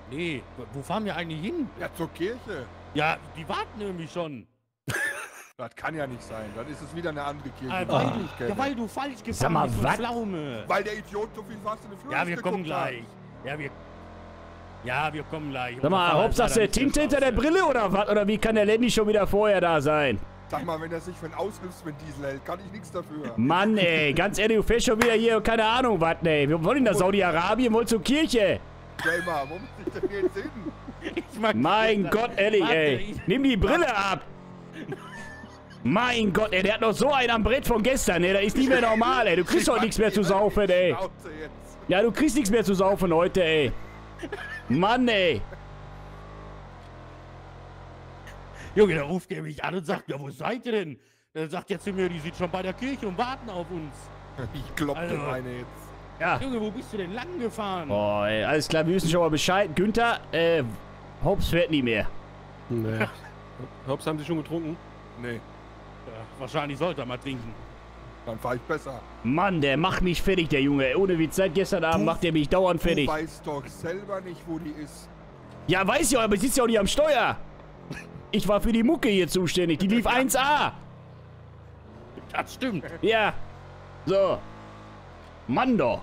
Nee, wo fahren wir eigentlich hin? Ja, zur Kirche. Ja, die warten irgendwie schon. Das kann ja nicht sein. Dann ist es wieder eine andere Kirche. Weil du falsch gefahren Sag mal, bist, du was? Pflaume. Weil der Idiot so viel Fast and the Furious Ja, wir kommen geguckt hat. gleich. wir kommen gleich. Sag mal, Hauptsache der Tinte hinter der Brille oder was? Oder wie kann der Lenny schon wieder vorher da sein? Sag mal, wenn er sich für einen Aushilfsventil hält, kann ich nichts dafür. Mann, ey, ganz ehrlich, du fährst schon wieder hier, keine Ahnung, was, ey. Wir wollen nach Saudi-Arabien, wollen zur Kirche. Gamer, wo muss ich denn jetzt hin? Mein Gott, ehrlich, ey. Nimm die Brille ab. Mein Gott, ey, der hat noch so einen am Brett von gestern, ey. Das ist nicht mehr normal, ey. Du kriegst heute nichts mehr zu saufen, ey. Ja, du kriegst nichts mehr zu saufen heute, ey. Mann, ey. Junge, der ruft der mich an und sagt, ja, wo seid ihr denn? Der sagt jetzt zu mir, die sind schon bei der Kirche und warten auf uns. Ich klopp Also. den eine jetzt. Ja. Junge, wo bist du denn lang gefahren? Boah, ey, alles klar, wir wissen schon mal Bescheid. Günther, Hobbs fährt nie mehr. Nee. Hobbs, haben Sie schon getrunken? Nee, Ja, wahrscheinlich sollte er mal trinken. dann fahr ich besser. Mann, der macht mich fertig, der Junge. Ey. Ohne Witz, seit gestern Abend macht der mich dauernd fertig. Du weißt doch selber nicht, wo die ist. Ja, weiß ich auch, aber ich sitze ja auch nicht am Steuer. Ich war für die Mucke hier zuständig. Die lief 1A. Das stimmt. Ja. So. Mann doch.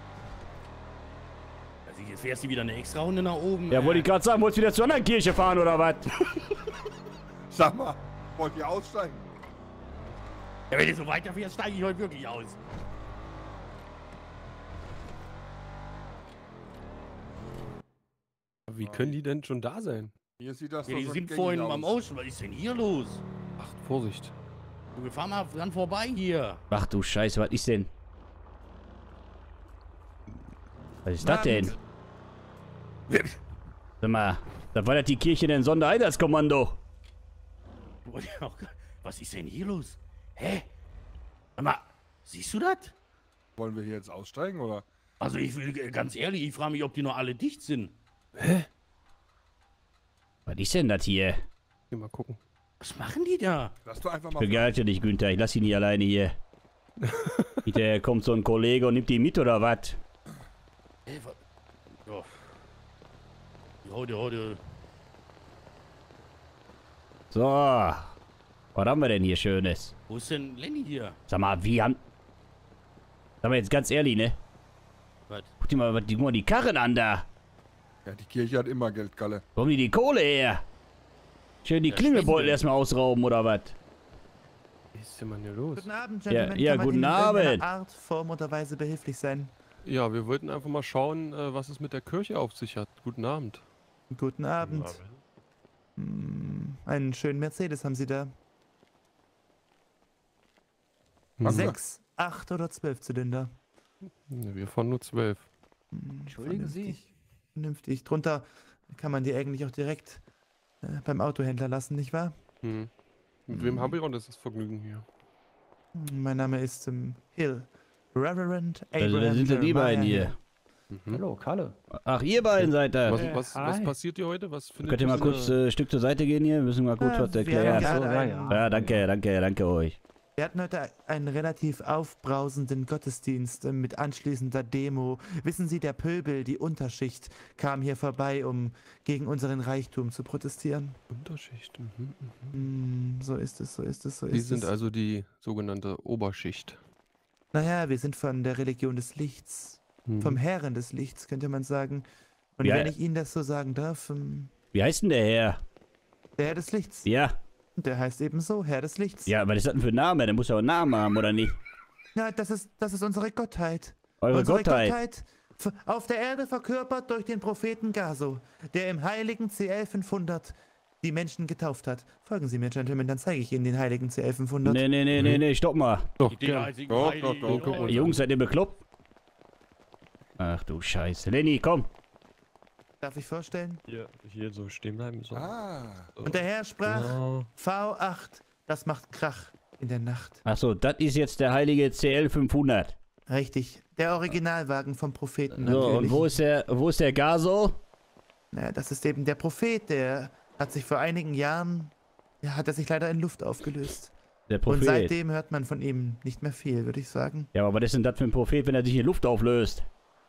Also jetzt fährst du wieder eine extra Runde nach oben. Ja, wollte ich gerade sagen, wolltest du wieder zur anderen Kirche fahren oder was? Sag mal, wollt ihr aussteigen? Ja, wenn du so weiterfährst, steige ich heute wirklich aus. Wie können die denn schon da sein? Hier sieht das Ja, doch die so sind gängig vorhin aus. am Ocean. Was ist denn hier los? Ach, Vorsicht. Du, wir fahren mal dran vorbei hier. Ach du Scheiße, was ist denn? Was ist das denn? Sag mal, da war das die Kirche denn Sondereinsatzkommando. Was ist denn hier los? Hä? Sag mal, siehst du das? Wollen wir hier jetzt aussteigen, oder? Also ich will ganz ehrlich, ich frage mich, ob die noch alle dicht sind. Was ist denn das hier? Geh mal gucken. Was machen die da? Lass doch einfach mal... Begleite dich, Günther. Ich lass ihn nicht alleine hier. Hinterher kommt so ein Kollege und nimmt die mit oder was? Ey, was? Ja. Heute. So. Was haben wir denn hier Schönes? Wo ist denn Lenny hier? Sag mal, wie haben... Sag mal jetzt ganz ehrlich, ne? Was? Guck dir mal die Karren an da. Ja, die Kirche hat immer Geld, Galle. Wo haben die Kohle her? Schön die Ja, Klingelbeutel Spende. erstmal ausrauben oder was? Was ist denn mal hier los? Guten Abend, Ja, Gentlemen. ja, Kann man guten Ihnen in irgendeiner Abend. Art, Form oder Weise behilflich sein? Ja, wir wollten einfach mal schauen, was es mit der Kirche auf sich hat. Guten Abend. Guten Abend. Einen schönen Mercedes haben Sie da. Hm. 6, 8 oder 12 Zylinder. Ne, wir fahren nur 12. Entschuldigen Sie. Vernünftig. Drunter kann man die eigentlich auch direkt beim Autohändler lassen, nicht wahr? Hm. Mit wem haben wir auch das Vergnügen hier? Mein Name ist Hill. Reverend Abraham Also da sind ja die Jeremiah beiden hier. Hill. Mhm. Hallo, Kalle. Ach, ihr beiden seid da. Was hi. passiert hier heute? Was findet Könnt ihr mal so eine- kurz ein Stück zur Seite gehen hier? Wir müssen mal kurz was Wir erklären. haben gerade Ja, einen- Ja, danke euch. Wir hatten heute einen relativ aufbrausenden Gottesdienst mit anschließender Demo. Wissen Sie, der Pöbel, die Unterschicht, kam hier vorbei, um gegen unseren Reichtum zu protestieren. Unterschicht. Mhm. So ist es. Die sind also die sogenannte Oberschicht. Naja, wir sind von der Religion des Lichts, Mhm. vom Herren des Lichts, könnte man sagen. Und Ja. wenn ich Ihnen das so sagen darf, Wie heißt denn der Herr? der Herr des Lichts. Ja. Der heißt ebenso Herr des Lichts. Ja, was ist das denn für ein Name? Der muss ja auch einen Namen haben, oder nicht? Ja, das ist unsere Gottheit. Eure Unsere Gottheit. auf der Erde verkörpert durch den Propheten Gaso, der im heiligen CL 500 die Menschen getauft hat. Folgen Sie mir, Gentlemen, dann zeige ich Ihnen den heiligen CL 500. Nee, stopp mal. Doch, Die einzigen Doch, Heiligen. doch, guck mal. Jungs, seid ihr bekloppt? Ach du Scheiße. Lenny, komm. Darf ich vorstellen? Hier so stehen bleiben. So. Ah, Und der Herr sprach, Genau. V8, das macht Krach in der Nacht. Achso, das ist jetzt der heilige CL 500. Richtig, der Originalwagen vom Propheten So, und natürlich. wo ist der Gaso? Naja, das ist eben der Prophet, der hat sich vor einigen Jahren, hat er sich leider in Luft aufgelöst. Der Und Prophet. seitdem hört man von ihm nicht mehr viel, würde ich sagen. Ja, aber was ist denn das für ein Prophet, wenn er sich in Luft auflöst?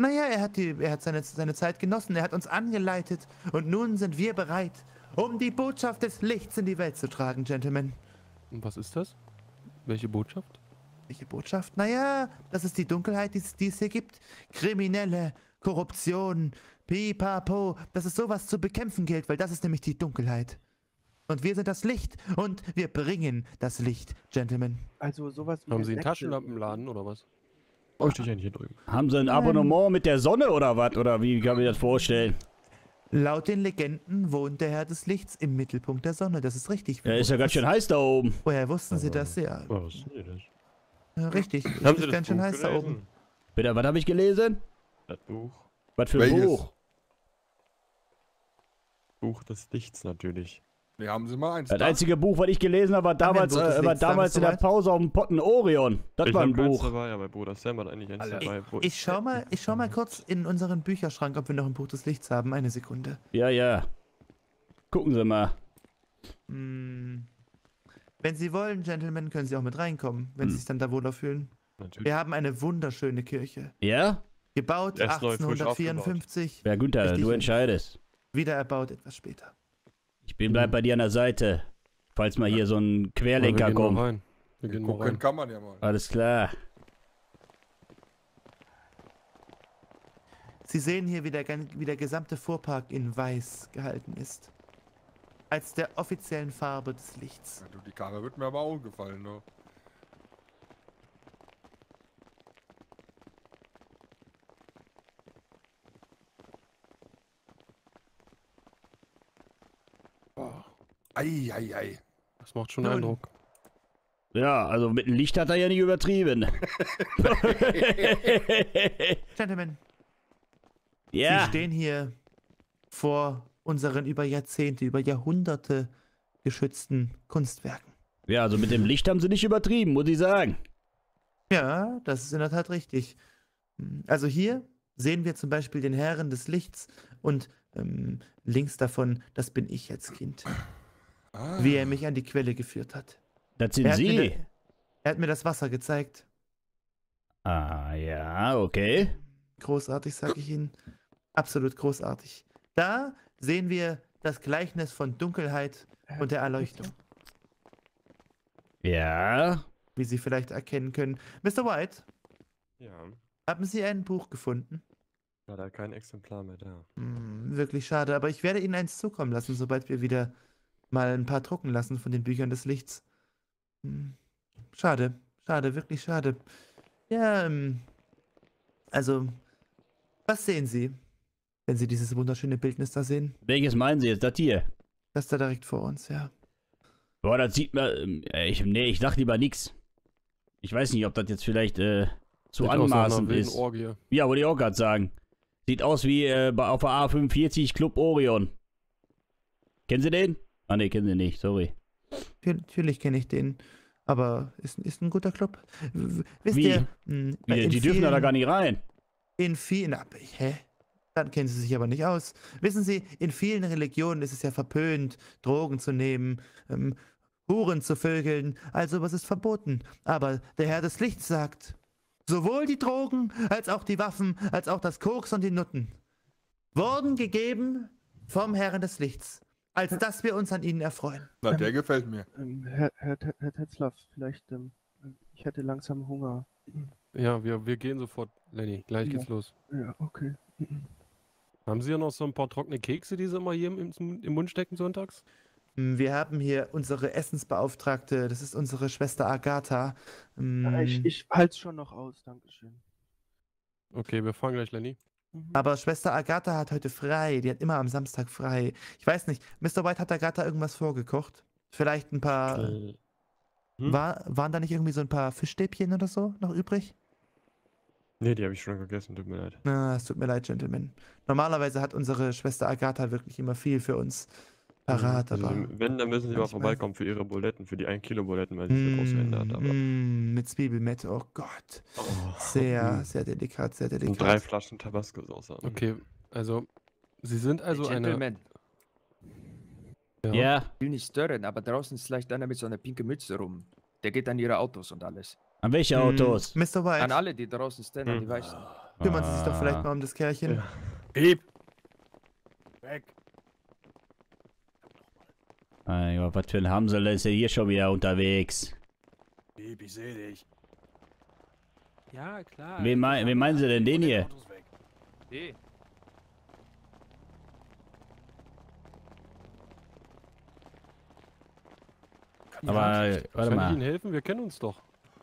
Naja, er hat seine Zeit genossen, er hat uns angeleitet und nun sind wir bereit, um die Botschaft des Lichts in die Welt zu tragen, Gentlemen. Und was ist das? Welche Botschaft? Welche Botschaft? Naja, das ist die Dunkelheit, die es hier gibt. Kriminelle, Korruption, Pipapo, dass es sowas zu bekämpfen gilt, weil das ist nämlich die Dunkelheit. Und wir sind das Licht und wir bringen das Licht, Gentlemen. Also sowas wie Haben Sie einen Sekte. Taschenlampenladen oder was? Oh, stehe ich eigentlich hier drüben. Haben sie ein Abonnement mit der Sonne oder was? Oder wie kann man das vorstellen? Laut den Legenden wohnt der Herr des Lichts im Mittelpunkt der Sonne. Das ist richtig. Ja, ist ja ganz schön heiß da oben. Woher wussten Sie das? Ja, Oh, was ist denn das? ja richtig. Haben Sie Ist das ganz schön Buch heiß da gelesen? oben. Bitte, was habe ich gelesen? Das Buch. Was für ein Welches? Buch? Buch des Lichts natürlich. Ne, haben Sie mal eins. Das da? einzige Buch, was ich gelesen habe, war damals, Buch des Lichts, damals in der soweit? Pause auf dem Potten Orion. Das Ich war ein hab keins Buch. dabei, aber Bruder Sam hat eigentlich eins dabei. Wo Ich schau mal kurz in unseren Bücherschrank, ob wir noch ein Buch des Lichts haben. Eine Sekunde. Ja, ja. Gucken Sie mal. Hm. Wenn Sie wollen, Gentlemen, können Sie auch mit reinkommen, wenn Sie sich dann da wohler fühlen. Natürlich. Wir haben eine wunderschöne Kirche. Ja? Gebaut Der ist neu, frisch 1854, Ja, Günther, Richtig. du entscheidest. wieder erbaut etwas später. Ich bleib bei dir an der Seite. Falls mal hier so ein Querlenker wir gehen kommt. mal rein. Wir gehen mal Gucken rein. kann man ja mal. Alles klar. Sie sehen hier, wie der gesamte Fuhrpark in weiß gehalten ist. Als der offiziellen Farbe des Lichts. Ja, du, die Karre wird mir aber auch gefallen, ne? Ei. Das macht schon Nun. Eindruck. Ja, also mit dem Licht hat er ja nicht übertrieben. Gentlemen, Ja. Sie stehen hier vor unseren über Jahrzehnte, über Jahrhunderte geschützten Kunstwerken. Ja, also mit dem Licht haben sie nicht übertrieben, muss ich sagen. Ja, das ist in der Tat richtig. Also hier sehen wir zum Beispiel den Herren des Lichts und links davon, das bin ich als Kind, wie er mich an die Quelle geführt hat. Das sind Er hat, mir, sie. er hat mir das Wasser gezeigt. Ah, ja, okay. Großartig, sage ich Ihnen. Absolut großartig. Da sehen wir das Gleichnis von Dunkelheit und der Erleuchtung, Ja. wie Sie vielleicht erkennen können. Mr. White, Ja. haben Sie ein Buch gefunden? Leider kein Exemplar mehr da. Wirklich schade, aber ich werde Ihnen eins zukommen lassen, sobald wir wieder mal ein paar drucken lassen von den Büchern des Lichts. Schade, wirklich schade. Ja, also, was sehen Sie, wenn Sie dieses wunderschöne Bildnis da sehen? Welches meinen Sie jetzt? Das hier? Das da direkt vor uns, ja. Boah, das sieht man. Ich sag lieber nix. Ich weiß nicht, ob das jetzt vielleicht zu Sieht aus nach einer anmaßend wilden ist. Orgie. Ja, wollte ich auch gerade sagen. Sieht aus wie auf der A45 Club Orion. Kennen Sie den? Ah ne, kennen Sie nicht, sorry. Natürlich kenne ich den, aber ist ein guter Club. Wisst Wie? ihr, Die dürfen da gar nicht rein. in vielen, hä? Dann kennen Sie sich aber nicht aus. Wissen Sie, in vielen Religionen ist es ja verpönt, Drogen zu nehmen, Huren zu vögeln, also was ist verboten. Aber der Herr des Lichts sagt, sowohl die Drogen, als auch die Waffen, als auch das Koks und die Nutten wurden gegeben vom Herrn des Lichts, als dass wir uns an ihnen erfreuen. Na, der gefällt mir. Herr Tetzlaff, vielleicht, ich hätte langsam Hunger. Ja, wir gehen sofort, Lenny. Gleich geht's los. Ja, okay. Haben Sie ja noch so ein paar trockene Kekse, die Sie immer hier im Mund stecken sonntags? Wir haben hier unsere Essensbeauftragte, das ist unsere Schwester Agatha. Ich halte es schon noch aus, Dankeschön. Okay, wir fahren gleich, Lenny. Aber Schwester Agatha hat heute frei, die hat immer am Samstag frei. Ich weiß nicht, Mr. White, hat Agatha irgendwas vorgekocht? Vielleicht ein paar, waren da nicht irgendwie so ein paar Fischstäbchen oder so noch übrig? Nee, die habe ich schon gegessen, tut mir leid. Na, es tut mir leid, Gentlemen. Normalerweise hat unsere Schwester Agatha wirklich immer viel für uns parat, Also, aber... wenn, dann müssen sie mal manchmal- vorbeikommen für ihre Buletten, für die 1 Kilo Buletten, weil sie so groß verändert. Aber mit Zwiebelmett, oh Gott. Sehr delikat, sehr und 3 delikat. Flaschen Tabasco-Sauce. Okay, also, Sie sind also eine... Gentleman, Ja. ich will nicht stören, aber draußen schleicht einer mit so einer pinken Mütze rum. Der geht an ihre Autos und alles. An welche Autos? Mr. White, An alle, die draußen stehen, an die Weißen. Kümmern Sie sich doch vielleicht mal um das Kerlchen. Ja. Piep! Weg! Mein Gott, was für ein Hamsel ist er hier schon wieder unterwegs? Piep, ich seh dich. Ja, klar. Wen meinen Sie denn, den hier? Autos weg. Nee. Aber, warte Kann ich mal. Ihnen helfen? Wir kennen uns doch.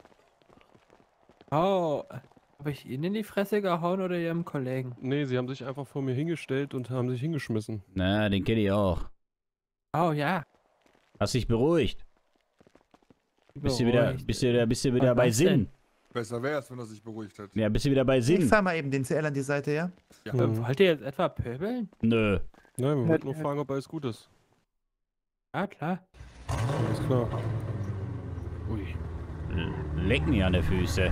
Oh, habe ich Ihnen in die Fresse gehauen oder Ihrem Kollegen? Nee, Sie haben sich einfach vor mir hingestellt und haben sich hingeschmissen. Na, den kenne ich auch. Oh ja. Hast dich beruhigt? Bist du wieder Beruhigt. bist du wieder Was bei denn? Sinn? Besser wär's, wenn er sich beruhigt hätte. Ja, bist du wieder bei Ich Sinn? fahr mal eben den CL an die Seite, ja? Ja. Wollt ihr jetzt etwa pöbeln? Nö. Nein, wir Herr- wollten nur Herr- fragen, ob alles gut ist. Ja, klar. Alles klar. Ui. Leck mir an die Füße.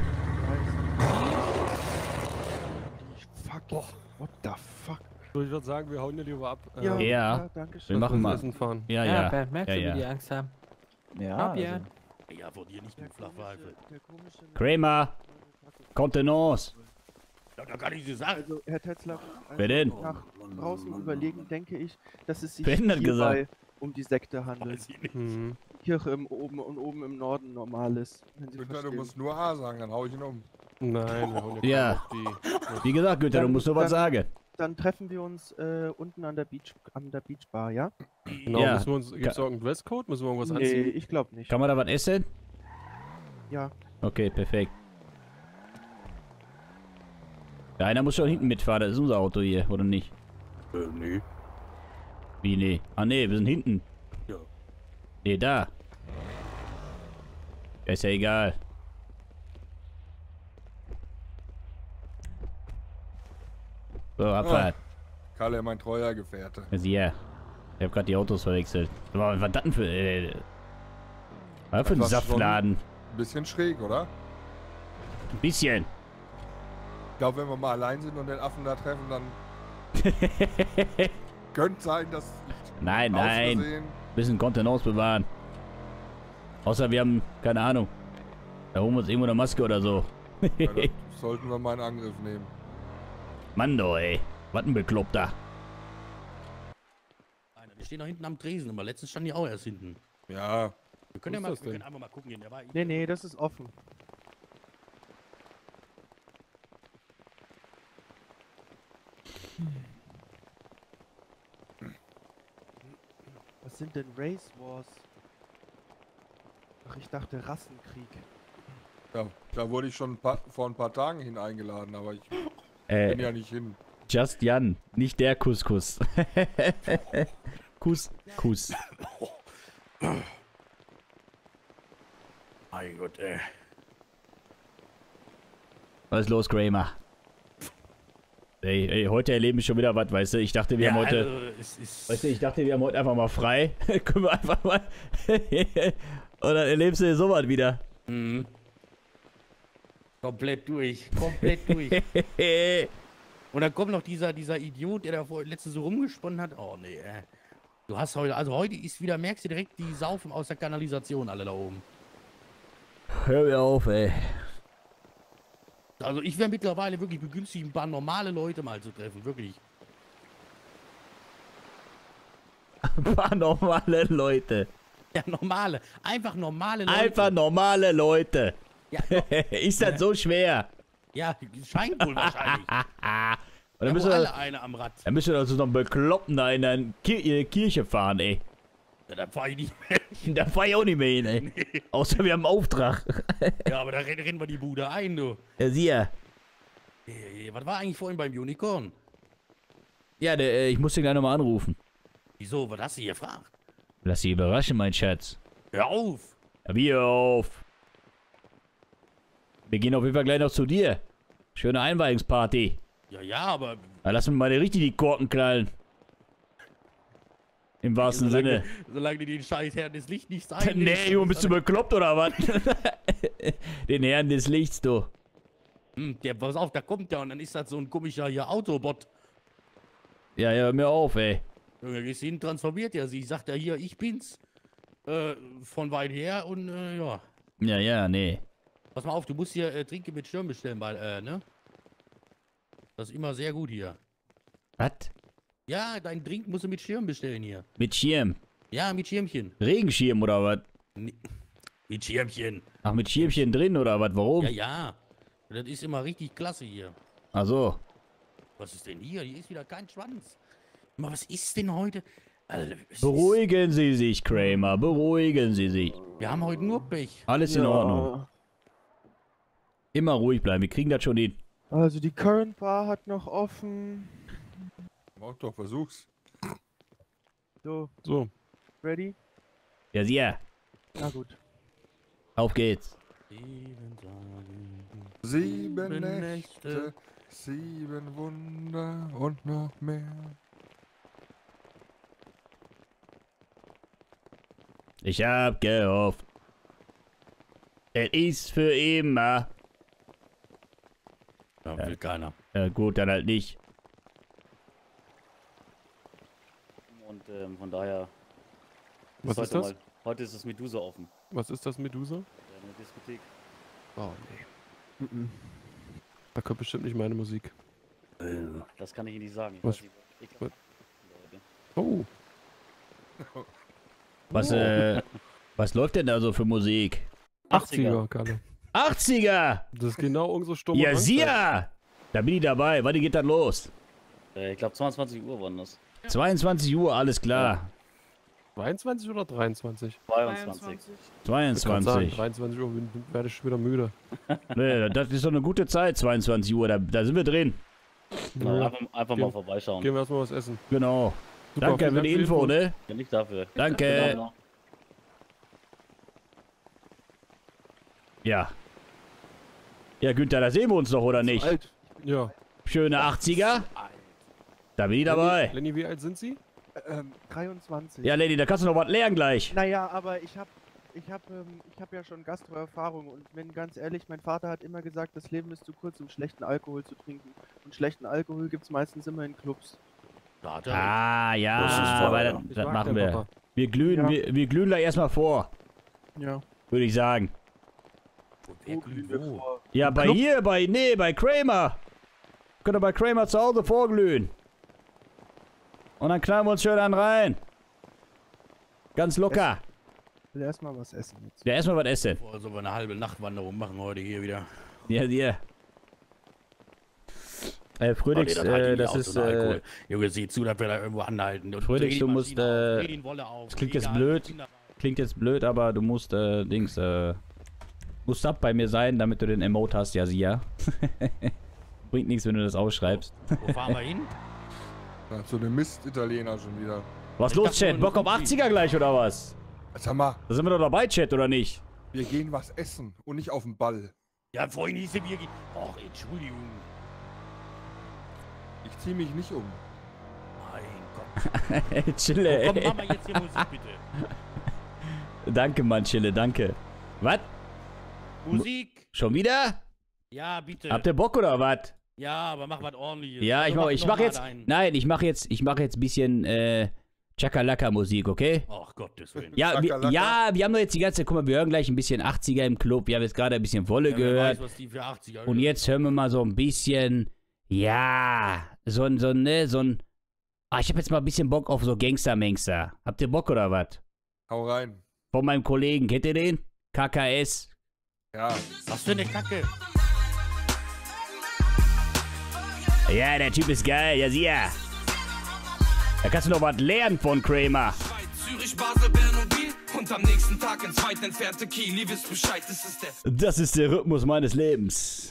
Fuck. What the fuck? So, ich würde sagen, wir hauen hier lieber ab. Ja. danke schön. Wir machen mal. Essen fahren. Ja, Ja, ja. Bernd, merkst Ja, du, ja. wie die Angst haben? Ja. Fabian. Ja, von dir nicht, du Flachpfeife. Kramer, Kontenance. Ja, da kann ich dir sagen. Also, Herr Tetzlaff, Wer denn? nach draußen überlegen, denke ich, dass es sich Wer denn hat hierbei um die Sekte handelt. Weiß ich nicht. Mhm. Kirche im oben und oben im Norden normal ist. Wenn Sie Günther, du verstehen. musst nur A sagen, dann hau ich ihn um. Nein, wir hauen hier Ja. keinen auf die. Wie gesagt, Günther, du musst nur was sagen. Dann treffen wir uns unten an der Beachbar, ja? Genau, Ja. müssen wir uns. Gibt es irgendeinen Dresscode? Müssen wir irgendwas Nee, anziehen? ich glaube nicht. Kann man da was essen? Ja. Okay, perfekt. Ja, einer muss schon hinten mitfahren, das ist unser Auto hier, oder nicht? Nee. Wie, nee? Ah, nee, wir sind hinten. Ja. Nee, da. Ja, ist ja egal. So, Abfahrt. Kalle, mein treuer Gefährte. Also, ja. Ich hab grad die Autos verwechselt. Aber was das denn für, was für ein Das war Saftladen? Ein bisschen schräg, oder? Ein bisschen. Ich glaube, wenn wir mal allein sind und den Affen da treffen, dann könnte sein, dass Nein, aus nein. Versehen- Bisschen Kontenance bewahren. Außer wir haben, keine Ahnung. Da holen wir uns irgendwo eine Maske oder so. Ja, das sollten wir mal in Angriff nehmen. Mann, doch, ey. Was ein Bekloppter. Einer, die stehen da hinten am Tresen immer. Letztens standen die auch erst hinten. Ja, Wir können ja Wo mal, ist das wir denn? können einfach mal gucken gehen. Der war Nee, das ist offen. Was sind denn Race Wars? Ach, ich dachte Rassenkrieg. da wurde ich schon vor ein paar Tagen hin eingeladen, aber ich bin ja nicht hin. Just Jan. Nicht der Couscous. Kuss. Mein Gott, ey. Was ist los, Kramer? Ey, heute erleben wir schon wieder was, weißt du? Ich dachte, wir haben heute... Also, es ist... Weißt du, ich dachte, wir haben heute einfach mal frei. Können wir einfach mal... Und dann erlebst du sowas wieder. Mhm. Komplett durch. Komplett durch. Und dann kommt noch dieser Idiot, der da letztens so rumgesponnen hat. Oh, nee, ey. Du hast heute... Also heute ist wieder, merkst du direkt, die saufen aus der Kanalisation alle da oben. Hör mir auf, ey. Also ich wäre mittlerweile wirklich begünstigt, ein paar normale Leute mal zu treffen. Wirklich. Ein paar normale Leute. Ja, normale. Einfach normale Leute. Einfach normale Leute. Ja, doch. Ist das so schwer? Ja, scheint wohl wahrscheinlich. Und Da dann haben müssen alle wir... eine am Rad. Dann müssen wir also noch Bekloppten da in eine Kirche fahren, ey. Ja, da fahr ich nicht mehr. Da fahr ich auch nicht mehr hin, ey. Außer wir haben Auftrag. Ja, aber da rennen wir die Bude ein, du. Ja, sieh ja. Was war eigentlich vorhin beim Unicorn? Ja, ich muss den gleich nochmal anrufen. Wieso? Was hast du hier gefragt? Lass dich überraschen, mein Schatz. Hör auf! Ja, wie auf? Wir gehen auf jeden Fall gleich noch zu dir. Schöne Einweihungsparty. Ja, ja, aber... Da lass mir mal richtig die Korken knallen. Im wahrsten Sinne. Solange die den scheiß Herrn des Lichts nicht sein. Nee, Junge, bist du bekloppt oder was? Den Herrn des Lichts, du. Der, pass auf, da kommt der und dann ist das so ein komischer hier Autobot. Ja, hör mir auf, ey. Junge, gehst hin, transformiert er sich. Sagt er hier, ich bin's. Von weit her und ja. Ja, nee. Pass mal auf, du musst hier Trinke mit Schirm bestellen, weil, ne? Das ist immer sehr gut hier. Was? Ja, dein Drink musst du mit Schirm bestellen hier. Mit Schirm? Ja, mit Schirmchen. Regenschirm oder was? Mit Schirmchen. Ach, mit Schirmchen drin oder was? Warum? Ja, ja. Das ist immer richtig klasse hier. Ach so. Was ist denn hier? Hier ist wieder kein Schwanz. Aber was ist denn heute? Alter, Beruhigen Sie sich, Kramer. Beruhigen Sie sich. Wir haben heute nur Pech. Alles in Ordnung. Immer ruhig bleiben. Wir kriegen das schon hin. Also die Current Bar hat noch offen. Mach doch, versuch's. So, So. ready? Ja, sicher. Na gut. Auf geht's. 7 Nächte, 7 Wunder und noch mehr. Ich hab gehofft. Es ist für immer. Da will keiner. Ja, gut, dann halt nicht. Und von daher. Was ist das? Heute ist das Medusa offen. Was ist das, Medusa? Ja, eine Diskothek. Oh, nee. Da kommt bestimmt nicht meine Musik. Das kann ich Ihnen nicht sagen. Ich Was? weiß nicht, ich glaub, Oh. Was läuft denn da so für Musik? 80er, Kalle. 80er! Das ist genau unsere Sturm- Ja, und Drangzeit. sicher! Da bin ich dabei. Wann geht das los? ich glaube 22 Uhr waren das. 22 Uhr, alles klar. 22 oder 23? 22. 22. 23 Uhr werde ich schon wieder müde. Nee, das ist doch eine gute Zeit, 22 Uhr. Da sind wir drin. Ja, einfach mal vorbeischauen. Gehen wir erstmal was essen. Genau. Super, Danke vielen für die Dank Info, ne? Ja, nicht dafür. Danke. Ja. Ja, Günther, da sehen wir uns doch, oder nicht? Alt. Ja. Schöne 80er. Da bin ich dabei. Lenny, wie alt sind Sie? 23. Ja, Lady, da kannst du noch was lernen gleich. Naja, aber ich hab ja schon Gastro-Erfahrung und wenn ganz ehrlich, mein Vater hat immer gesagt, das Leben ist zu kurz, um schlechten Alkohol zu trinken. Und schlechten Alkohol gibt's meistens immer in Clubs. Ah, ja, Das ist aber voll, das mag machen der wir. Papa. Wir glühen, Ja. wir glühen da erstmal vor, Ja. würde ich sagen. Wer glüht wo? Ja, bei Kramer. Könnt ihr bei Kramer zu Hause vorglühen. Und dann knallen wir uns schön an rein. Ganz locker. Ich will erstmal was essen jetzt. Ja, erstmal was essen. Boah, sollen wir eine halbe Nachtwanderung machen heute hier wieder? Ja, ja. Fröhlich, Oh, nee, halte ich das nicht ist, aus, so ein Alkohol. Junge, sieh zu, dass wir da irgendwo anhalten. Und Fröhlich, dreh die du musst, Maschine auf, dreh den Wolle auf. das klingt jetzt Egal, blöd. Kinder- Klingt jetzt blöd, aber du musst, musst ab bei mir sein, damit du den Emote hast, ja, sie ja. Bringt nichts, wenn du das ausschreibst. Wo fahren wir hin? Ja, so eine Mist-Italiener schon wieder. Was Ich los, dachte, Chat? nur Bock auf eine 80er gleich, oder was? Sag mal, Da sind wir doch dabei, Chat, oder nicht? wir gehen was essen und nicht auf den Ball. Ja, vorhin hieß es, wir gehen. Och, Entschuldigung. Ich zieh mich nicht um. Mein Gott. Chille, Oh, komm, ey. mach mal jetzt hier Musik, bitte. Danke, Mann, Chille, danke. Was? Musik? Schon wieder? Ja, bitte. Habt ihr Bock, oder was? Ja, aber mach was Ordentliches. Ja, Also ich noch mach mal jetzt, einen. nein, ich mach jetzt ein bisschen, Chakalaka-Musik, okay? Ach, Gottes Willen. Ja, Chakalaka. wir haben doch jetzt die ganze Zeit, guck mal, wir hören gleich ein bisschen 80er im Club. Wir haben jetzt gerade ein bisschen Wolle Ja, wer gehört. weiß, was die für 80er Und jetzt hören wir mal so ein bisschen, ja, so ein, ich hab jetzt mal ein bisschen Bock auf so Gangster-Mangster. Habt ihr Bock oder was? Hau rein. Von meinem Kollegen, kennt ihr den? KKS. Ja. Was für eine Kacke. Ja, der Typ ist geil, ja, sicher. Da kannst du noch was lernen von Kramer. Zürich, Basel, Bern und Biel und am nächsten Tag ins weit entfernte Kiel. Ihr wisst Bescheid, Das ist der Rhythmus meines Lebens.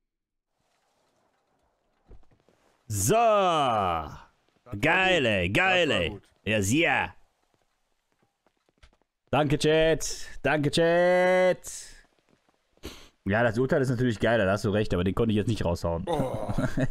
So. Geile, geile. gut. Ja, sicher. Danke, Chat. Danke, Chat. Ja, das Urteil ist natürlich geil, da hast du recht, aber den konnte ich jetzt nicht raushauen. Oh.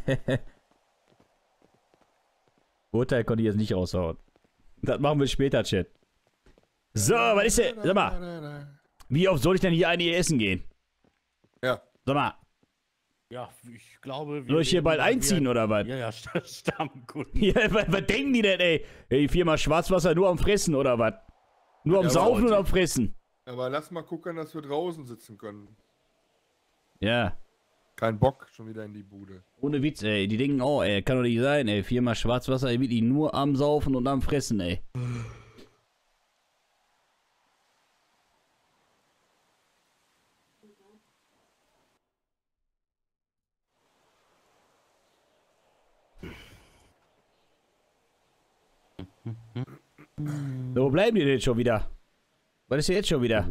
Urteil konnte ich jetzt nicht raushauen. Das machen wir später, Chat. So, was ist denn? Sag mal, wie oft soll ich denn hier eine essen gehen? Ja. Sag mal, Ja, ich glaube... soll ich hier bald einziehen, oder was? Ja, ja, Stammkunden. Ja, was denken die denn, ey? Die Firma Schwarzwasser nur am Fressen, oder was? Nur am Ja, Saufen aber- oder am Fressen? Aber lass mal gucken, dass wir draußen sitzen können. Ja. Kein Bock, schon wieder in die Bude. Ohne Witz, ey. Die denken, oh, ey, kann doch nicht sein, ey. 4-mal Schwarzwasser, ey, wirklich nur am Saufen und am Fressen, ey. So, wo bleiben die denn schon wieder? Was ist denn jetzt schon wieder?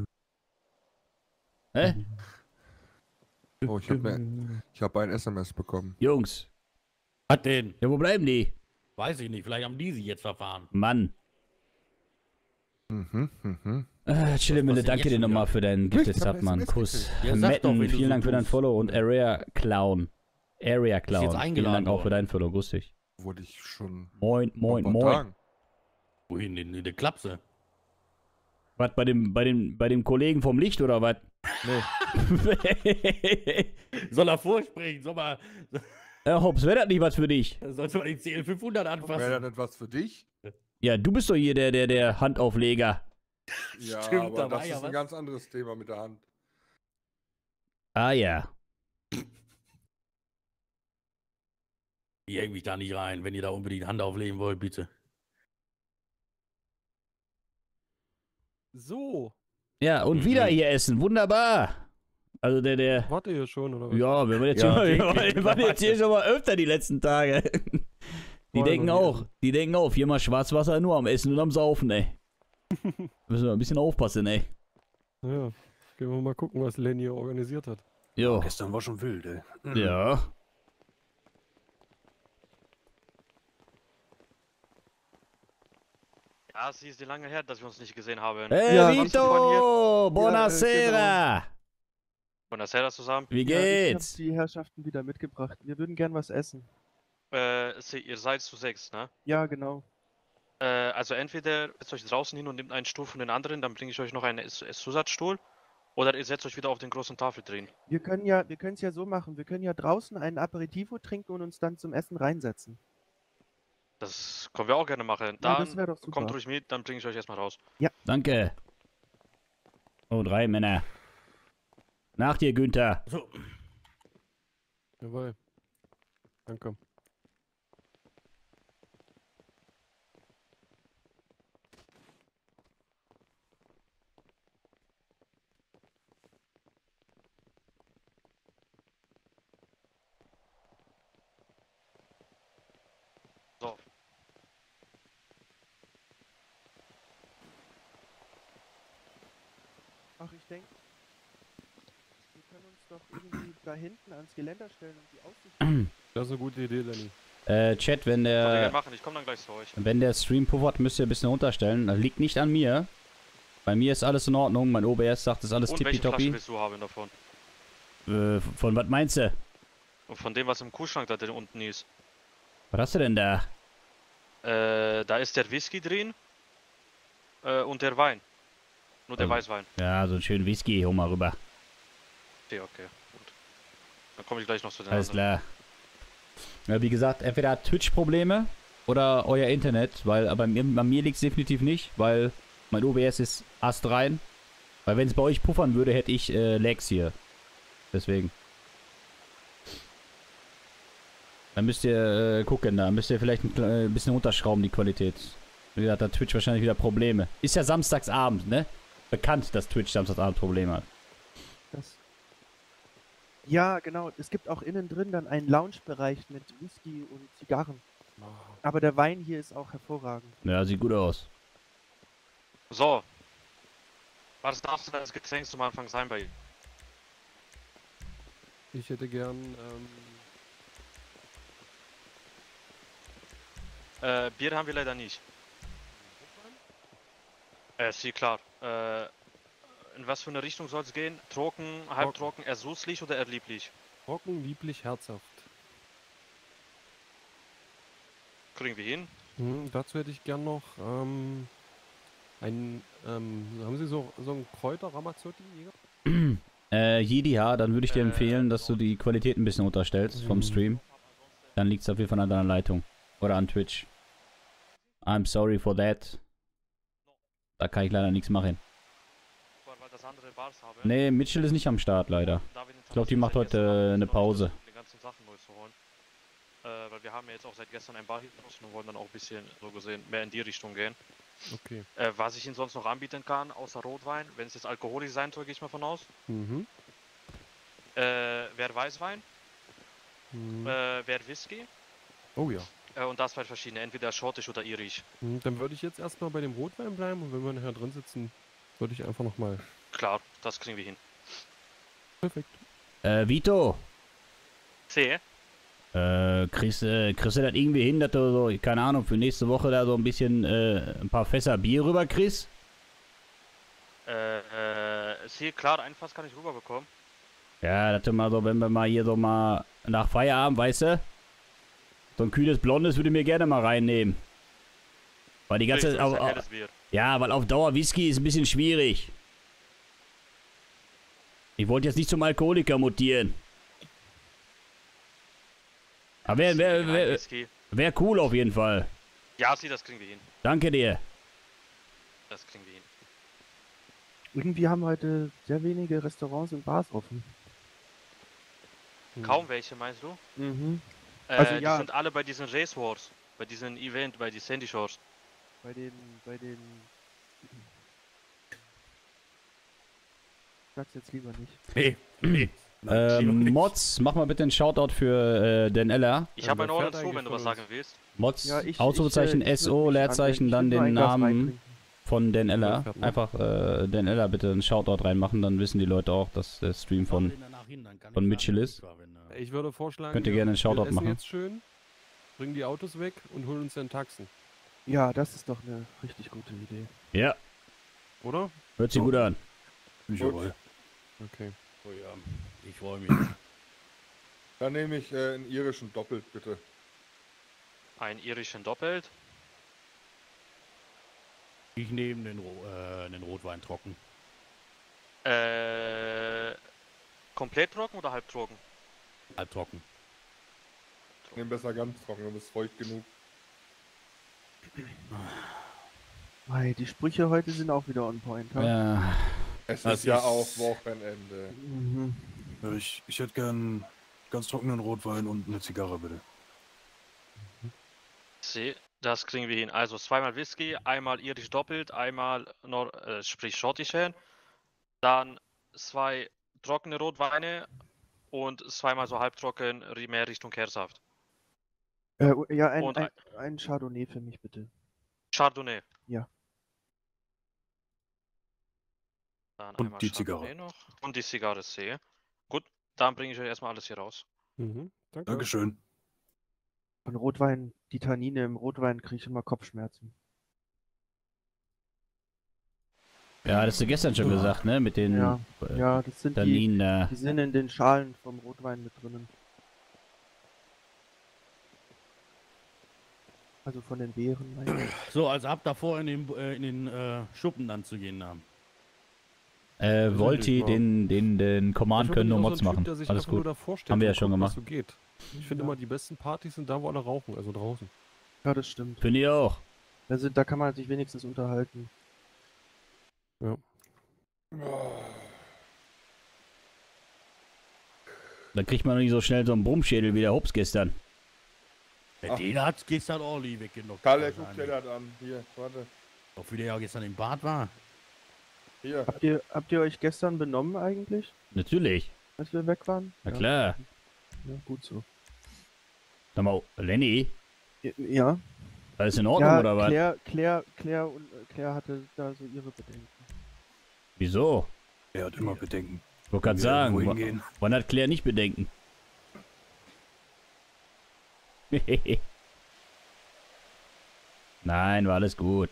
Hä? Oh, ich hab ein SMS bekommen. Jungs. Was denn? Ja, wo bleiben die? Weiß ich nicht, vielleicht haben die sie jetzt verfahren. Mann. Chillemille, Was danke denn dir jetzt nochmal für deinen Gifted-Sub, Mann. Kuss. Ja, sag doch, Metten, wenn du vielen so Dank für dein tust. Follow und Area Clown. Area Clown. jetzt Vielen eingeladen Dank auch für worden. dein Follow. Grüß dich. Wurde ich schon Moin, moin, vor ein paar moin. Tagen. Wohin? In der Klapse? Was, bei dem Kollegen vom Licht oder was? Nee. Soll er vorsprechen? Hops, wäre das nicht was für dich? Sollst du mal den CL500 anfassen? Wäre das etwas für dich? Ja, du bist doch hier der Handaufleger. Ja, Stimmt, aber da war das ja ist was. ein ganz anderes Thema mit der Hand. Ah ja. Ich häng mich da nicht rein, wenn ihr da unbedingt Hand auflegen wollt, bitte. So. Ja, und wieder hier essen. Wunderbar. Also der... Warte hier schon, oder was? Ja, wir waren jetzt, wir waren jetzt hier schon mal öfter die letzten Tage. Die denken auch, 4-mal Schwarzwasser nur am Essen und am Saufen, ey. Müssen wir ein bisschen aufpassen, ey. Ja, gehen wir mal gucken, was Lenny hier organisiert hat. Jo. Gestern war schon wild, ey. Ja. Ja, sie ist lange her, dass wir uns nicht gesehen haben. Hey, Ja, Vito! Buonasera! Buonasera zusammen. Wie Ja, ich geht's? hab die Herrschaften wieder mitgebracht. Wir würden gern was essen. Ihr seid zu 6, ne? Ja, genau. Also entweder setzt euch draußen hin und nehmt einen Stuhl von den anderen, dann bringe ich euch noch einen Zusatzstuhl. Oder ihr setzt euch wieder auf den großen Tafel drehen. Wir können es ja so machen. Wir können ja draußen einen Aperitivo trinken und uns dann zum Essen reinsetzen. Das können wir auch gerne machen. Ja, Dann das wär doch super. kommt ruhig mit, dann bringe ich euch erstmal raus. Danke. Oh, 3 Männer. Nach dir, Günther. So, Jawohl. Danke. So. Ach, ich denke, wir können uns doch irgendwie da hinten ans Geländer stellen und die Aussicht. Das ist eine gute Idee, Lenny. Chat, wenn Könnt ihr gerne der, machen, ich komme dann gleich zu euch. wenn der Stream puffert, müsst ihr ein bisschen runterstellen. Das liegt nicht an mir. Bei mir ist alles in Ordnung. Mein OBS sagt, es ist alles Und welche Flasche tippitoppi. willst du haben davon? Von was meinst du? Und von dem, was im Kühlschrank da drin unten ist. Was hast du denn da? Da ist der Whisky drin und der Wein. Nur der Also- Weißwein. Ja, so einen schönen Whisky, hol mal rüber. Okay, gut. Dann komme ich gleich noch zu den Alles anderen. klar. Ja, wie gesagt, entweder hat Twitch Probleme oder euer Internet, weil bei mir liegt es definitiv nicht, weil mein OBS ist astrein. Weil wenn es bei euch puffern würde, hätte ich Lags hier. Deswegen. Dann müsst ihr gucken, da müsst ihr vielleicht ein bisschen runterschrauben, die Qualität. Wie gesagt, da hat Twitch wahrscheinlich wieder Probleme. Ist ja samstagsabend, ne? Bekannt, dass Twitch samstagsabend Probleme hat. Ja, genau. Es gibt auch innen drin dann einen Lounge-Bereich mit Whisky und Zigarren. Aber der Wein hier ist auch hervorragend. Ja, sieht gut aus. So. Was darf denn das Getränk zum Anfang sein bei Ihnen? Ich hätte gern, Bier haben wir leider nicht. Sie, klar. In was für eine Richtung soll es gehen? Trocken, halbtrocken, eher süßlich oder eher lieblich? trocken, lieblich, herzhaft. Kriegen wir hin. Dazu hätte ich gern noch, haben Sie so einen Kräuter Ramazzotti? Jedi, ja, dann würde ich dir empfehlen, dass du die Qualität ein bisschen unterstellst vom Stream. Dann liegt es auf jeden Fall an deiner Leitung. Oder an Twitch. I'm sorry for that. Da kann ich leider nichts machen. weil das andere Bars haben. Nee, Mitchell ist nicht am Start, leider. Ich glaube, die macht heute eine Pause. Die ganzen Sachen neu zu holen. Weil wir haben ja jetzt auch seit gestern ein Bar hier draußen und wollen dann auch ein bisschen, so gesehen, mehr in die Richtung gehen. Okay. Was ich Ihnen sonst noch anbieten kann, außer Rotwein, wenn es jetzt alkoholisch sein soll, gehe ich mal von aus. Mhm. Wäre Weißwein, wäre Whisky. Oh ja. Und das zwei verschiedene, entweder schottisch oder irisch. Dann würde ich jetzt erstmal bei dem Rotwein bleiben und wenn wir nachher drin sitzen, würde ich einfach nochmal. Klar, das kriegen wir hin. Perfekt. Vito. C. Kriegst du das irgendwie hin, dass du so, keine Ahnung, für nächste Woche da so ein bisschen ein paar Fässer Bier rüber kriegst? C, klar, ein Fass kann ich rüberbekommen. Ja, dass du mal so, wenn wir mal hier so mal nach Feierabend, weißt du? So ein kühles Blondes würde ich mir gerne mal reinnehmen. Weil die ganze ja, weil auf Dauer Whisky ist ein bisschen schwierig. Ich wollte jetzt nicht zum Alkoholiker mutieren. Aber wär cool auf jeden Fall. Ja, Sie, das kriegen wir hin. Danke dir. Das kriegen wir hin. Irgendwie haben heute sehr wenige Restaurants und Bars offen. Kaum welche, meinst du? Mhm. Also ja. Die sind alle bei diesen Race Wars, bei diesem Event, bei den Sandy Shores. Bei den... Sag's jetzt lieber nicht. Nee. Mods, mach mal bitte einen Shoutout für den Ella. Ich habe einen Ohren zu, wenn du was sagen willst. Mods, ja, Ausrufezeichen SO, Leerzeichen, dann den Namen von Dan Ella. Einfach Dan Ella bitte einen Shoutout reinmachen, dann wissen die Leute auch, dass der Stream von Mitchell ist. Ich würde vorschlagen, könnt ihr gerne einen Shoutout wir essen machen. Jetzt schön, bringen die Autos weg und holen uns dann Taxen. Ja, das ist doch eine richtig gute Idee. Ja. Oder? Hört sich gut an. Ich jawohl. Okay. Oh ja, ich freue mich. Dann nehme ich einen irischen Doppelt, bitte. Einen irischen Doppelt? Ich nehme den Rotwein trocken. Komplett trocken oder halb trocken? Halb trocken. Ich nehme besser ganz trocken, du bist feucht genug. Hey, die Sprüche heute sind auch wieder on point. Ja. Es ist ja auch Wochenende. Mhm. Ja, ich hätte gern ganz trockenen Rotwein und eine Zigarre, bitte. Das kriegen wir hin. Also zweimal Whisky, einmal irisch doppelt, einmal sprich schottisch, dann 2 trockene Rotweine und zweimal so halbtrocken, mehr Richtung Kehrsaft. Ja, ein Chardonnay für mich, bitte. Chardonnay? Ja. Dann und die Zigarre. Noch. Und die Zigarre C. Gut, dann bringe ich euch erstmal alles hier raus. Mhm, danke. Dankeschön. Von Rotwein, die Tannine im Rotwein kriege ich immer Kopfschmerzen. Ja, das hast du gestern schon gesagt, ne? Mit den ja, das sind Tanninen. Die sind in den Schalen vom Rotwein mit drinnen. Also von den Beeren. So, also habt davor in den Schuppen dann zu gehen haben. Volti, den Command können nur Mods machen. Alles gut. Haben wir ja schon gemacht. So geht. Ich finde immer, die besten Partys sind da, wo alle rauchen, also draußen. Ja, das stimmt. Finde ich auch. Da kann man sich wenigstens unterhalten. Ja. Da kriegt man nicht so schnell so einen Brummschädel wie der Hobbs gestern. Den hat's gestern ordentlich weggenommen. Kalle, guck dir das an. Hier, warte. Doch wie der ja gestern im Bad war. Hier. Habt ihr euch gestern benommen eigentlich? Natürlich. Als wir weg waren? Na klar. Ja, gut so. Sag mal, Lenny? Ja. Alles in Ordnung oder was? Claire hatte da so ihre Bedenken. Wieso? Er hat immer Bedenken. Ich wollte gerade sagen, wann hat Claire nicht Bedenken? Nein, war alles gut.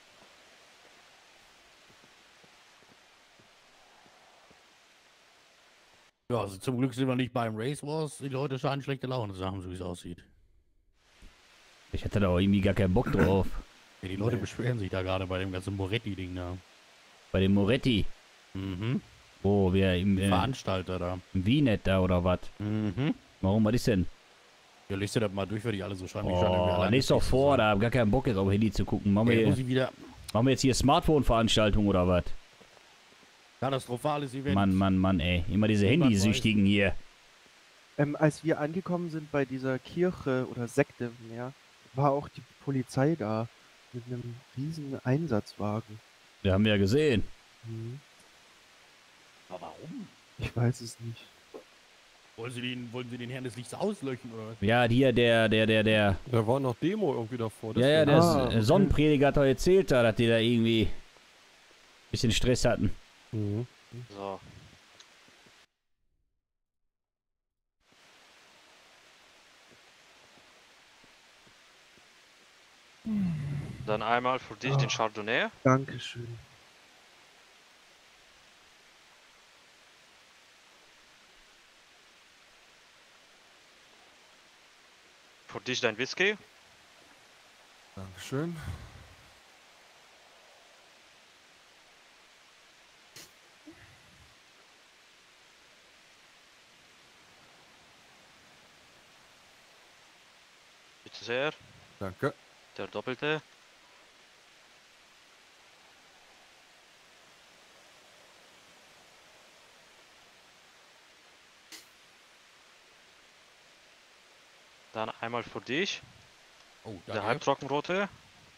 Ja, also zum Glück sind wir nicht beim Race Wars. Die Leute scheinen schlechte Laune zu haben, so wie es aussieht. Ich hatte da auch irgendwie gar keinen Bock drauf. Ja, die Leute beschweren sich da gerade bei dem ganzen Moretti-Ding da. Bei dem Moretti? Mhm. Wo, wer im Veranstalter da. Im Wienet da oder was? Mhm. Warum, was ist denn? Ja, lest dir das mal durch, weil die alle so schreiben. Oh, lest doch vor, da hab gar keinen Bock jetzt auf Handy zu gucken. Machen wir jetzt hier Smartphone-Veranstaltung oder was? Katastrophales Event. Mann, ey. Immer diese Handysüchtigen hier. Als wir angekommen sind bei dieser Kirche oder Sekte mehr, war auch die Polizei da mit einem riesen Einsatzwagen. Ja, haben wir ja gesehen. Mhm. Aber warum? Ich weiß es nicht. Wollen Sie den Herrn des Lichts auslöschen, oder was? Ja, hier, der. Da war noch Demo irgendwie davor. Ja, der okay. Sonnenprediger hat doch erzählt, dass die da irgendwie ein bisschen Stress hatten. Mhm. So. Dann einmal für dich den Chardonnay. Dankeschön. Für dich dein Whisky. Dankeschön. Bitte sehr. Danke. Der doppelte. Dann einmal für dich. Oh, Der danke. halbtrockenrote.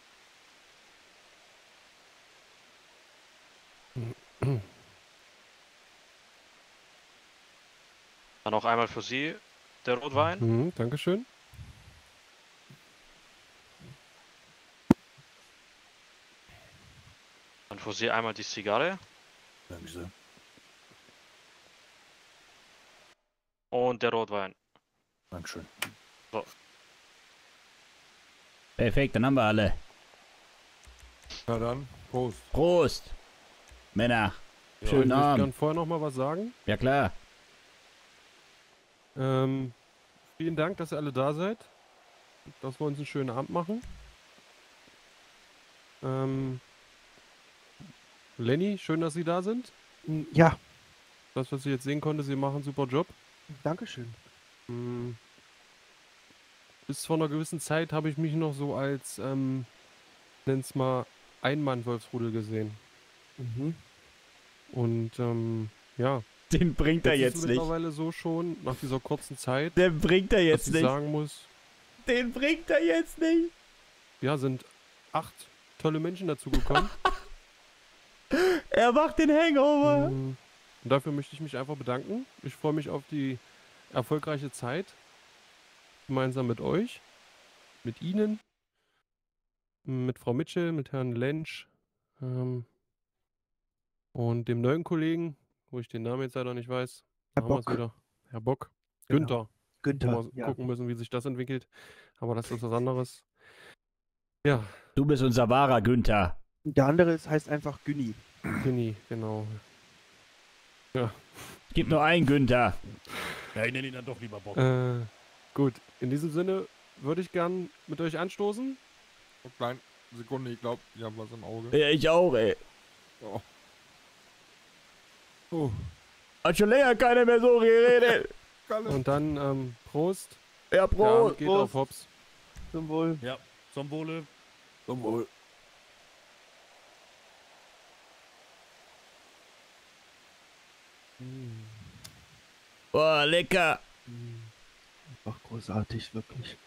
Dann noch einmal für Sie der Rotwein. Mhm, Dankeschön. Dann für Sie einmal die Zigarre. Danke sehr. Und der Rotwein. Dankeschön. So. Perfekt, dann haben wir alle. Na dann, Prost. Prost. Männer. Ja, Schönen ich möchte Abend. gern vorher noch mal was sagen. Ja, klar. Vielen Dank, dass ihr alle da seid. Dass wir uns einen schönen Abend machen. Lenny, schön, dass Sie da sind. Ja, Das, was ich jetzt sehen konnte, Sie machen einen super Job. Dankeschön. Bis vor einer gewissen Zeit habe ich mich noch so als, nenn's mal, Einmann-Wolfsrudel gesehen. Mhm. Und, ja. Den bringt er ist jetzt es nicht. mittlerweile so schon, nach dieser kurzen Zeit, Den bringt er dass jetzt ich nicht. sagen muss, Den bringt er jetzt nicht. ja, sind 8 tolle Menschen dazugekommen. Er macht den Hangover. Und dafür möchte ich mich einfach bedanken. Ich freue mich auf die erfolgreiche Zeit. Gemeinsam mit euch. Mit Ihnen. Mit Frau Mitchell, mit Herrn Lensch. Und dem neuen Kollegen, wo ich den Namen jetzt leider nicht weiß. Herr Da haben wir's Bock. wieder. Herr Bock. Genau. Günther. Günther, Mal ja. gucken müssen, wie sich das entwickelt. Aber das ist was anderes. Ja, Du bist unser wahrer Günther. Der andere heißt einfach Günni. Günni, genau. Ja. Gibt nur einen Günther. Ja, ich nenne ihn dann doch lieber Bock. Gut, in diesem Sinne würde ich gern mit euch anstoßen. Eine kleine Sekunde, ich glaube, ich habe was im Auge. Ja, ich auch, ey. Oh. Hat schon länger keiner mehr so geredet. Und dann Prost. Ja, Der Prost. Abend geht auf Hops. Zum Wohl. Ja, zum Wohle. Zum Wohl. Boah, lecker. Einfach großartig, wirklich.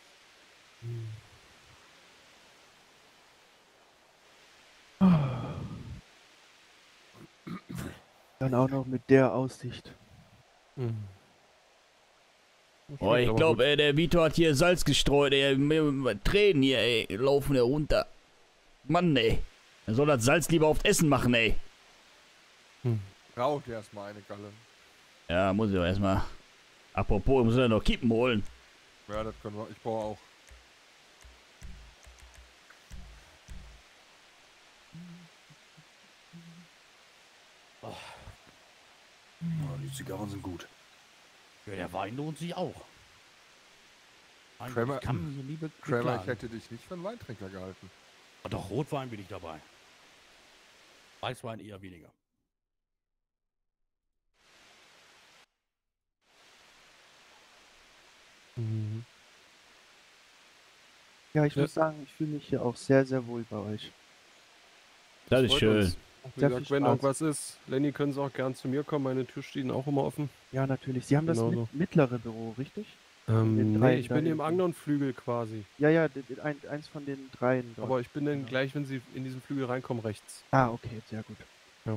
Dann auch noch mit der Aussicht. Boah, ich glaube, ey, der Vito hat hier Salz gestreut, ey. Tränen hier, ey. Laufen hier runter. Mann, ey. Er soll das Salz lieber aufs Essen machen, ey. Raucht erstmal eine Galle. Ja, muss ich doch erstmal. Apropos, ich muss ja noch Kippen holen. Ja, das können wir. Ich brauche auch. Ja, die Zigarren sind gut. Ja, der Wein lohnt sich auch. Kramer, Ich kann so liebe Kramer, beklagen. ich hätte dich nicht für einen Weintrinker gehalten. Aber doch, Rotwein bin ich dabei. Weißwein eher weniger. Ja, ich muss sagen, ich fühle mich hier auch sehr, sehr wohl bei euch. Das ist freut schön. uns. Wie gesagt, wenn irgendwas ist, Lenny, können Sie auch gern zu mir kommen. Meine Tür steht auch immer offen. Ja, natürlich. Sie haben das Genauso. mittlere Büro, richtig? Nee, ich bin im anderen Flügel quasi. Ja, ja, eins von den dreien dort. Aber ich bin dann gleich, wenn Sie in diesen Flügel reinkommen, rechts. Ah, okay, sehr gut. Ja.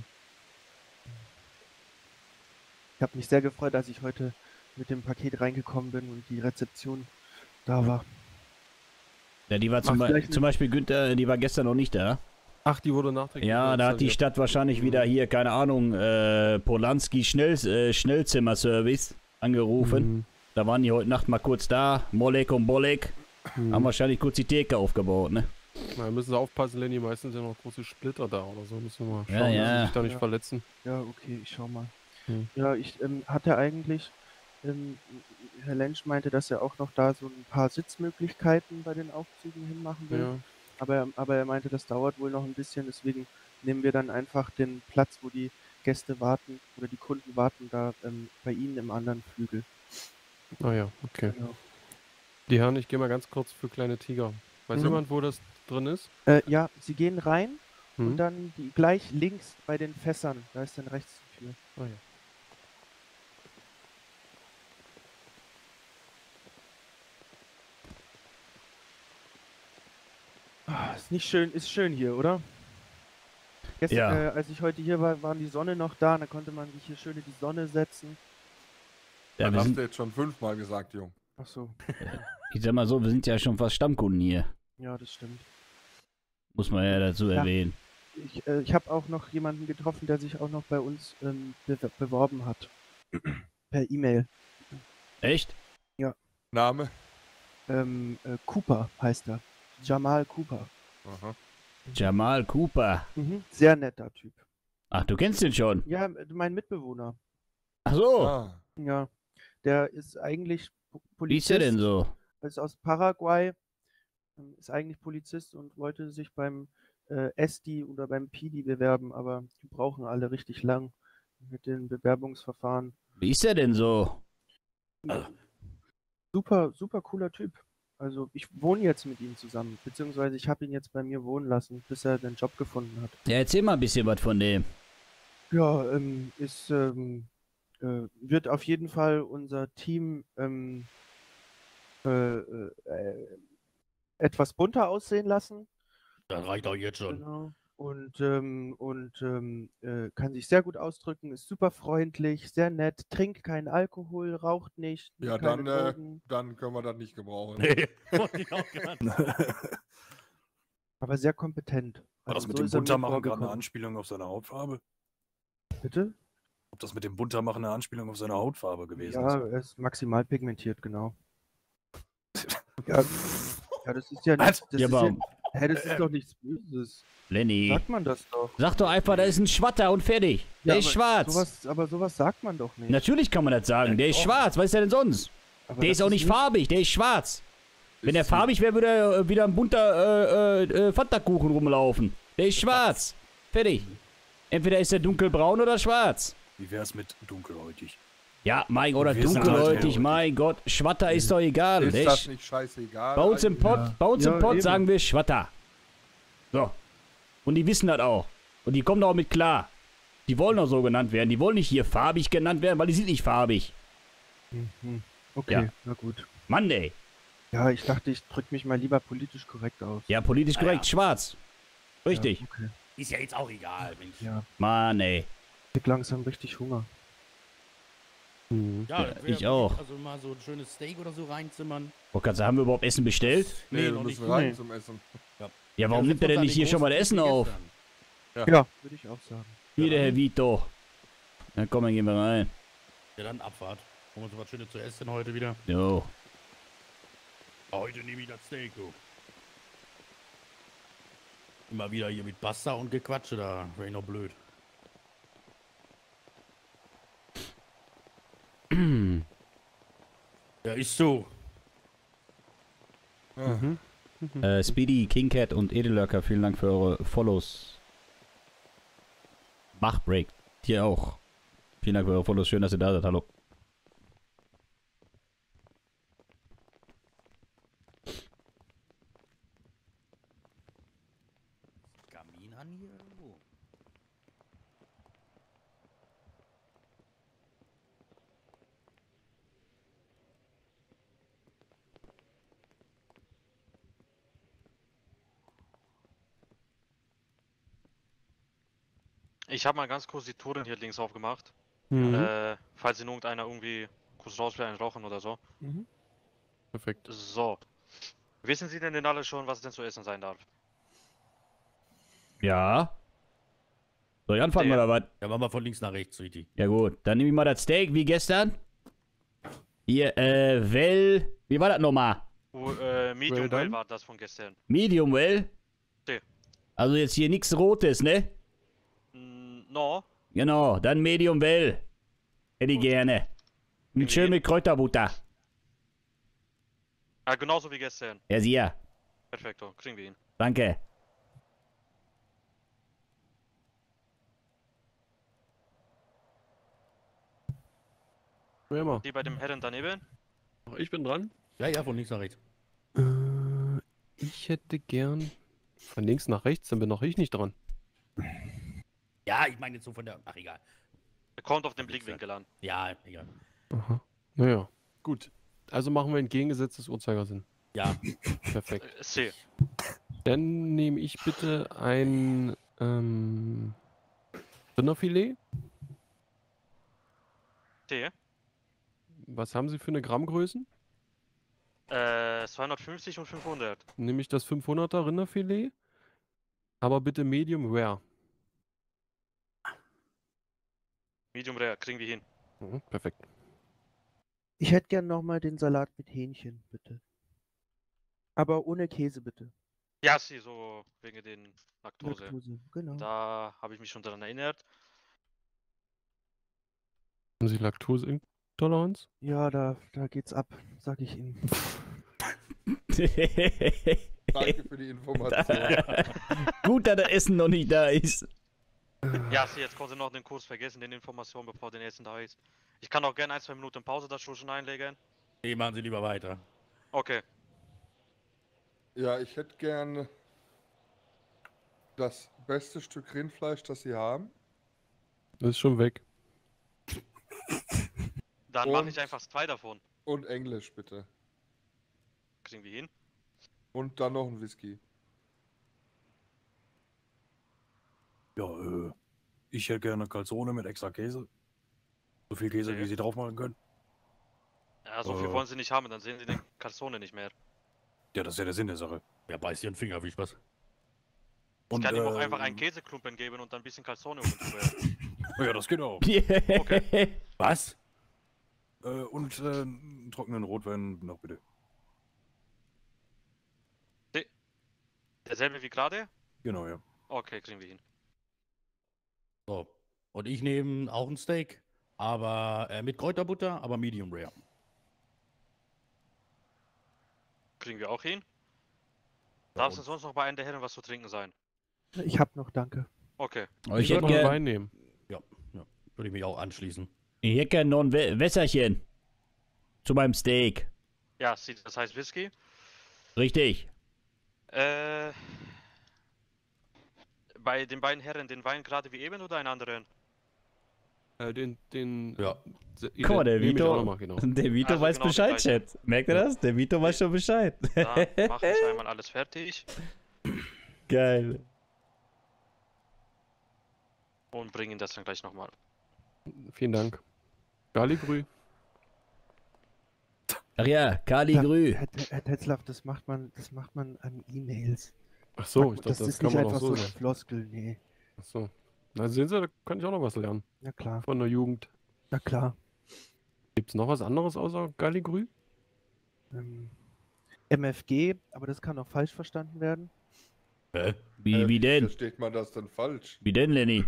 Ich habe mich sehr gefreut, als ich heute mit dem Paket reingekommen bin und die Rezeption da war. Ja, die war zum Beispiel Günther, die war gestern noch nicht da. Ach, die wurde nachträglich. Ja, da hat die Stadt wahrscheinlich wieder hier, keine Ahnung, Polanski Schnellzimmerservice angerufen. Da waren die heute Nacht mal kurz da, Molek und Bolek. Haben wahrscheinlich kurz die Theke aufgebaut, ne? Na, müssen Sie aufpassen, Lenny, meistens sind noch große Splitter da oder so. Müssen wir mal schauen, Ja, dass Sie sich da nicht verletzen. Ja, okay, ich schau mal. Ja, ich hatte eigentlich, Herr Lensch meinte, dass er auch noch da so ein paar Sitzmöglichkeiten bei den Aufzügen hinmachen will. Ja. Aber er meinte, das dauert wohl noch ein bisschen, deswegen nehmen wir dann einfach den Platz, wo die Gäste warten oder die Kunden warten, da bei Ihnen im anderen Flügel. Ah ja, okay. Genau. Die Herren, ich gehe mal ganz kurz für kleine Tiger. Weiß jemand, wo das drin ist? Ja, Sie gehen rein und dann gleich links bei den Fässern, da ist dann rechts die Tür. Ah ja. Ist nicht schön, ist schön hier, oder? Gestern, Ja. Als ich heute hier war, war die Sonne noch da, da konnte man sich hier schön in die Sonne setzen. Ja, Das hast du jetzt schon 5-mal gesagt, Jung. Ach so. Ich sag mal so, wir sind ja schon fast Stammkunden hier. Ja, das stimmt. Muss man ja dazu erwähnen. Ich habe auch noch jemanden getroffen, der sich auch noch bei uns beworben hat. Per E-Mail. Echt? Ja. Name? Cooper heißt er. Jamal Cooper. Aha. Jamal Cooper. Sehr netter Typ. Ach, du kennst den schon? Ja, mein Mitbewohner. Ach so. Ah. Ja. Der ist eigentlich Polizist. Wie ist der denn so? Ist aus Paraguay. Ist eigentlich Polizist und wollte sich beim SD oder beim PD bewerben, aber die brauchen alle richtig lang mit den Bewerbungsverfahren. Wie ist der denn so? Super, super cooler Typ. Also ich wohne jetzt mit ihm zusammen, beziehungsweise ich habe ihn jetzt bei mir wohnen lassen, bis er den Job gefunden hat. Ja, erzähl mal ein bisschen was von dem. Ja, wird auf jeden Fall unser Team etwas bunter aussehen lassen. Das reicht auch jetzt schon. Genau. Und kann sich sehr gut ausdrücken, ist super freundlich, sehr nett, trinkt keinen Alkohol, raucht nicht. Ja, keine Drogen. dann können wir das nicht gebrauchen. Nee, wollte ich auch gerade. Aber sehr kompetent. War das Also mit so dem ist er mir Buntermachen gerade eine vorgekommen. Anspielung auf seine Hautfarbe? Bitte? Ob das mit dem Buntermachen eine Anspielung auf seine Hautfarbe gewesen Ja, ist? er ist maximal pigmentiert, genau. Ja, das ist ja nicht. Das, Ja, ist, aber- das ist doch nichts Böses. Lenny. Sagt man das doch. Sag doch einfach, da ist ein Schwatter und fertig. Der Ja, ist aber schwarz. sowas sagt man doch nicht. Natürlich kann man das sagen. Der ist schwarz. Was ist der denn sonst? Aber Der das ist auch nicht farbig. Der ist schwarz. Wenn der farbig wäre, würde er wieder ein bunter Fanta-Kuchen rumlaufen. Der ist schwarz. Fertig. Entweder ist er dunkelbraun oder schwarz. Wie wär's mit dunkelhäutig? Ja, mein oder Wir sind halt dunkelhäutig, hellhäutig. mein Gott. Schwatter ist doch egal. Ist Der das nicht scheißegal? Bei uns im Pott, eben. sagen wir Schwatter. So. Und die wissen das auch. Und die kommen auch mit klar. Die wollen auch so genannt werden. Die wollen nicht hier farbig genannt werden, weil die sind nicht farbig. Okay, Ja. na gut. Mann, ey. Ja, ich dachte, ich drücke mich mal lieber politisch korrekt aus. Ja, politisch korrekt, schwarz. Richtig. Ja, okay. Ist ja jetzt auch egal, Mensch. Ja, Mann, ey. ich krieg langsam richtig Hunger. Ja, Ja, das wär ich auch. Also mal so ein schönes Steak oder so reinzimmern. Oh Gott, haben wir überhaupt Essen bestellt? Nee, noch wir nicht. müssen rein Nee. zum Essen. Ja, warum Ja, nimmt er denn an nicht den hier schon mal großen Essen Tisch wie auf? gestern. Ja, würde ich auch sagen. Hier, der Herr Vito. Na komm, dann gehen wir rein. Ja, dann Abfahrt. Holen wir uns was Schönes zu essen heute wieder. Jo. Heute nehme ich das Steak, du. Immer wieder hier mit Pasta und Gequatsche, da wäre ich noch blöd. Ja, ist so. Speedy, Kingcat und Edellurker, vielen Dank für eure Follows. Machbreak, dir auch. Vielen Dank für eure Follows, schön, dass ihr da seid, hallo. Kamin an hier irgendwo? Ich habe mal ganz kurz die Touren hier links aufgemacht. Mhm. Falls in irgendeiner irgendwie kurz raus will, ein Rauchen oder so. Mhm. Perfekt. So. Wissen Sie denn alle schon, was denn zu essen sein darf? Ja. Soll ich anfangen oder was? Ja, machen wir von links nach rechts, richtig. Ja gut, dann nehme ich mal das Steak wie gestern. Hier, wie war das nochmal? Medium well war das von gestern. Medium well? Okay. Also jetzt hier nichts Rotes, ne? No. Genau, dann Medium well. Hätte ich gerne. Und schön mit Kräuterbutter. Ja, genauso wie gestern. Ja, sicher. Perfekto, kriegen wir ihn. Danke. Wer immer. Die bei dem Herren daneben? Ach, ich bin dran? Ja, von links nach rechts. Ich hätte gern von links nach rechts, dann bin auch ich nicht dran. Ja, ich meine jetzt so von der... Ach, egal. Kommt auf den Blickwinkel an. Ja, egal. Aha. Naja, gut. Also machen wir entgegengesetztes Uhrzeigersinn. Ja. Perfekt. C. Dann nehme ich bitte ein Rinderfilet. C. Was haben Sie für eine Grammgrößen? 250 und 500. Nehme ich das 500er Rinderfilet, aber bitte Medium Rare. Medium Rare, kriegen wir hin. Mhm, perfekt. Ich hätte gern nochmal den Salat mit Hähnchen, bitte. Aber ohne Käse, bitte. Ja, sie, so wegen den Laktose. Laktose, genau. Da habe ich mich schon daran erinnert. Haben Sie Laktoseintoleranz? Ja, da geht's ab, sag ich Ihnen. Danke für die Information. Gut, dass das Essen noch nicht da ist. Ja, sie, jetzt konnte noch den Kurs vergessen, den Informationen, bevor den Essen da ist. Ich kann auch gerne 1-2 Minuten Pause da schon einlegen. Nee, machen Sie lieber weiter. Okay. Ja, ich hätte gern das beste Stück Rindfleisch, das Sie haben. Das ist schon weg. Dann mache ich einfach 2 davon. Und Englisch, bitte. Kriegen wir hin. Und dann noch ein Whisky. Ja, ich hätte gerne Calzone mit extra Käse. So viel Käse, wie Sie drauf machen können. Ja, so viel wollen Sie nicht haben, dann sehen Sie den Calzone nicht mehr. Ja, das ist ja der Sinn der Sache. Ja, beißt dir einen Finger, wie Spaß. Ich kann ihm auch einfach einen Käseklumpen geben und dann ein bisschen Calzone oben drüber. Ja, das geht auch. Okay. Was? Und einen trockenen Rotwein noch bitte. Derselbe wie gerade? Genau, ja. Okay, kriegen wir hin. So. Und ich nehme auch ein Steak, aber mit Kräuterbutter, aber Medium Rare. Kriegen wir auch hin. Darf es sonst noch bei einem der Herren was zu trinken sein? Ich hab noch, danke. Okay. Ich würde hätte noch gern, Wein nehmen. Ja, würde ich mich auch anschließen. ich hätte gern noch ein Wässerchen. Zu meinem Steak. Ja, das heißt Whisky. Richtig. Bei den beiden Herren, den Wein gerade wie eben oder einen anderen? Ja. Guck mal, der nehme ich auch Vito, noch mal, genau. der Vito Also weiß genau Bescheid, die gleiche. Chat. Merkt ihr das? Der Vito weiß schon Bescheid. Da mache ich einmal alles fertig Geil. und bringe ihn das dann gleich nochmal. Vielen Dank. Galigrü. Ach ja, Kali Grü. Herr Tetzlaff, das macht man an E-Mails. Ach so, ich dachte, Das das ist kann nicht man auch einfach so so eine sagen. Floskel, nee. Ach so. Na sehen Sie, da kann ich auch noch was lernen. Na klar. Von der Jugend. Na klar. Gibt's noch was anderes außer Galigrü? MFG, aber das kann auch falsch verstanden werden. Wie denn? Versteht man das denn falsch? Wie denn, Lenny?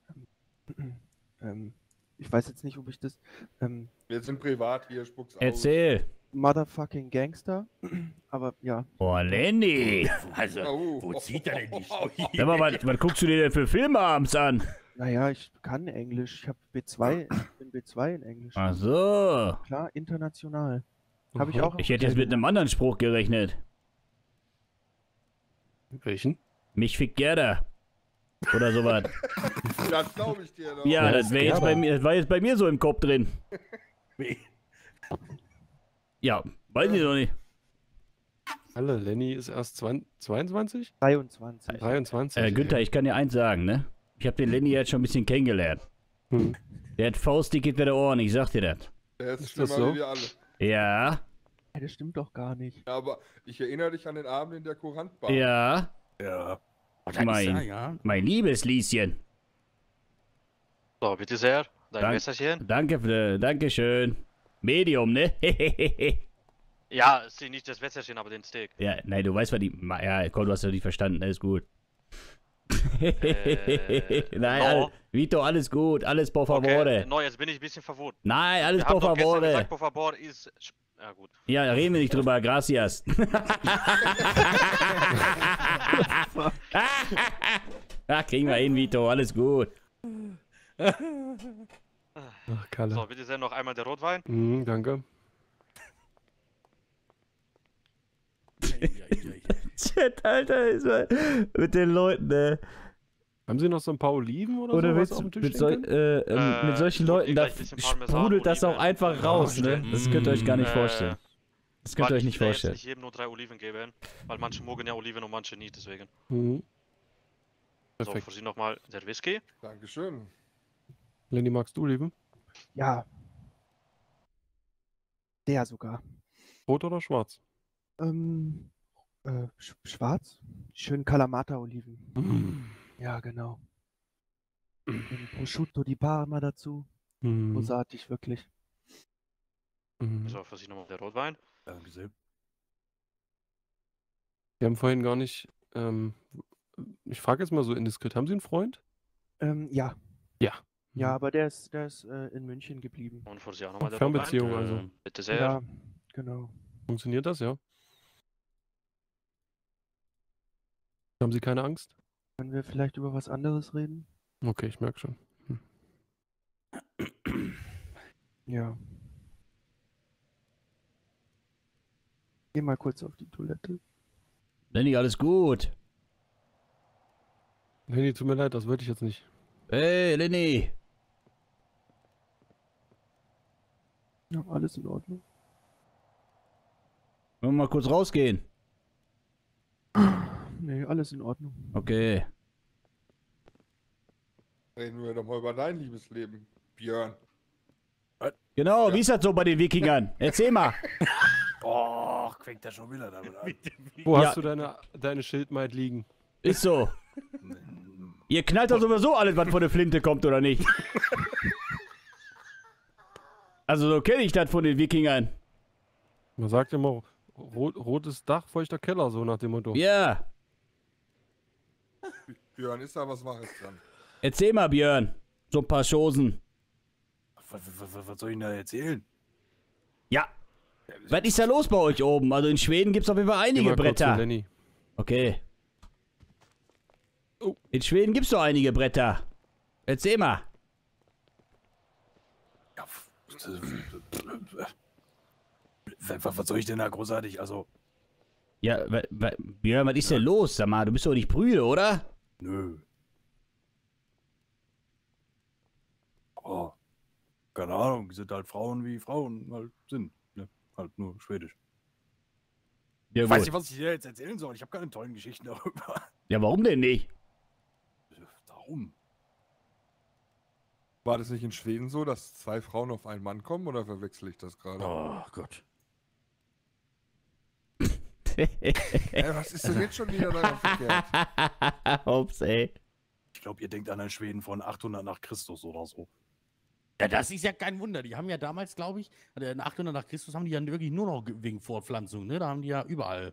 Ich weiß jetzt nicht, ob ich das... Wir sind privat hier, spuck's aus. Erzähl. Motherfucking Gangster, aber ja. Oh, Lenny. Also, wo zieht er denn die Scheu? Sag mal, was guckst du dir denn für Filme abends an? Naja, ich kann Englisch. Ich habe B2, ich bin B2 in Englisch. Ach so. Klar, international. Habe ich auch. Ich hätte jetzt mit einem anderen Spruch gerechnet. Welchen? Mich fickt Gerda. Oder sowas. Das glaube ich dir doch. Ja, das wäre jetzt bei mir, das war jetzt bei mir so im Kopf drin. Ja, weiß ich doch nicht. Alle, Lenny ist erst 22? 23. 23. Günther, ich kann dir eins sagen, ne? Ich habe den Lenny jetzt schon ein bisschen kennengelernt. Der hat faustdick hinter der Ohren, ich sag dir das. Der ist Ist schlimmer das so? wie wir alle. Ja, Ja, das stimmt doch gar nicht. Ja, aber ich erinnere dich an den Abend in der Kurantbar. ja. Ja. Oh, das ist Mein, ja, ja. mein liebes Lieschen. So, bitte sehr. Dein Dank- Messerchen. Danke schön. Medium, ne? Ja, ist nicht das Messerchen, aber den Steak. Ja, nein, du weißt, was die... Ja, komm, du hast ja nicht verstanden, alles gut. Nein, no. Vito, alles gut, alles por favore. Okay, no, jetzt bin ich ein bisschen verwirrt. Nein, alles Wir haben por doch gestern favore. gesagt, por favor ist... Ja, gut. Ja, da reden wir nicht drüber, gracias. Ach, kriegen wir hin, Vito, alles gut. Ach, Kalle. So, bitte sehr noch einmal der Rotwein. Danke. Shit, Alter, ist mal mit den Leuten, ne? Haben Sie noch so ein paar Oliven oder Oder sowas willst auf dem du Tisch mit solchen ich Leuten, da gleich ein bisschen Parmesan, sprudelt das auch Oliven. einfach raus, ne? Das könnt ihr euch gar nicht vorstellen. Das könnt ihr Weil euch nicht ich will vorstellen. jetzt nicht jedem nur 3 Oliven geben, weil manche mögen ja Oliven und manche nicht, deswegen. Mhm. So, Perfekt. für Sie nochmal der Whisky. Dankeschön. Lenny, magst du Oliven? Ja. Der sogar. Rot oder schwarz? Schwarz? Schön Kalamata-Oliven. Ja, genau. Und Prosciutto di Parma dazu. Großartig, wirklich. So, für Sie nochmal der Rotwein. Danke sehr. Wir haben vorhin gar nicht, ich frage jetzt mal so indiskret, haben Sie einen Freund? Ja. Ja. Ja, aber der ist in München geblieben. Und für Sie auch nochmal der Fernbeziehung Rotwein. also. Bitte sehr. Ja, genau. Funktioniert das, ja? Haben Sie keine Angst? Können wir vielleicht über was anderes reden? Okay, ich merke schon. Ja. Geh mal kurz auf die Toilette. Lenny, alles gut. Lenny, tut mir leid, das wollte ich jetzt nicht. Hey, Lenny. Ja, alles in Ordnung. Wollen wir mal kurz rausgehen? Nee, alles in Ordnung. Okay. Reden wir doch mal über dein Liebesleben, Björn. Genau, wie ist das so bei den Wikingern? Erzähl mal. Oh, quenkt der schon wieder damit an. Wo Ja. hast du deine Schildmaid liegen? Ist so. Ihr knallt doch sowieso alles, was von der Flinte kommt, oder nicht? Also so kenne ich das von den Wikingern. Man sagt immer, rotes Dach, feuchter Keller, so nach dem Motto. Ja. Björn, ist da was Wahres dran? Erzähl mal, Björn. So ein paar Chosen. Was soll ich denn da erzählen? Ja. Was ist da los bei euch oben? Also in Schweden gibt es auf jeden Fall Geh einige mal kurz zu Bretter. Lenny. Okay. In Schweden gibt es doch einige Bretter. Erzähl mal. Ja, was soll ich denn da großartig? Also, Ja, Björn, was ist denn los? Sag mal, du bist doch nicht prüde, oder? nö. Oh, keine Ahnung, sind halt Frauen wie Frauen halt sind. Ne? Halt nur schwedisch. Ja, Ich weiß gut. nicht, was ich dir jetzt erzählen soll. Ich habe keine tollen Geschichten darüber. Ja, warum denn nicht? Warum? War das nicht in Schweden so, dass 2 Frauen auf einen Mann kommen oder verwechsel ich das gerade? Oh Gott. Was ist denn jetzt schon wieder daran verkehrt? Ups, ey. Ich glaube, ihr denkt an einen Schweden von 800 nach Christus oder so. Ja, das ist ja kein Wunder. Die haben ja damals, glaube ich, 800 nach Christus haben die ja wirklich nur noch wegen Fortpflanzung, ne? Da haben die ja überall.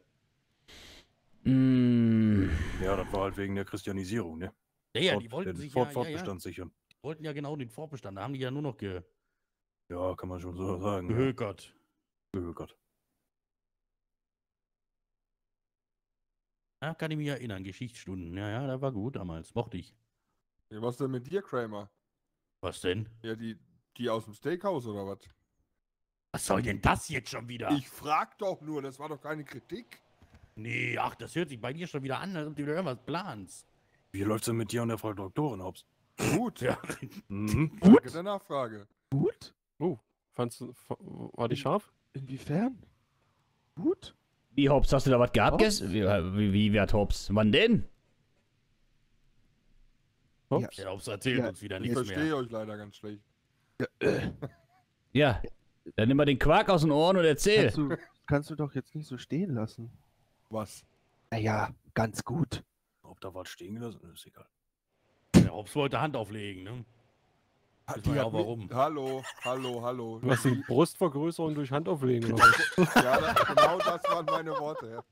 Ja, das war halt wegen der Christianisierung, ne? Ja, die wollten den sich Fortbestand sichern. wollten ja genau den Fortbestand. Da haben die ja nur noch Ja, kann man schon so sagen. gehökert. Gehökert. Ja, kann ich mich erinnern. Geschichtsstunden. Ja, das war gut damals. Mochte ich. Ja, was denn mit dir, Kramer? Was denn? Ja, die aus dem Steakhouse oder was? Was soll denn das jetzt schon wieder? Ich frag doch nur, das war doch keine Kritik. Nee, ach, das hört sich bei dir schon wieder an, als ob du wieder irgendwas planst. Wie läuft's denn mit dir und der Frau Doktorin, Hobbs? Gut. Ja. Danke der Nachfrage. Gut? Oh, war die scharf? Inwiefern? Gut? Wie, Hobbs, hast du da was gehabt gestern? Wie hat Hobbs? Wann denn? Hops. Der Hops erzählt uns wieder Ich nichts verstehe mehr. euch leider ganz schlecht. Ja, dann nimm mal den Quark aus den Ohren und erzähl. Kannst du doch jetzt nicht so stehen lassen. Was? Naja, ganz gut. Ob da was stehen gelassen ist, egal. Der Hops wollte Hand auflegen, ne? Die ja hat auch warum. Hallo. Was sind Brustvergrößerung durch Handauflegen? Oder was? Ja, genau das waren meine Worte.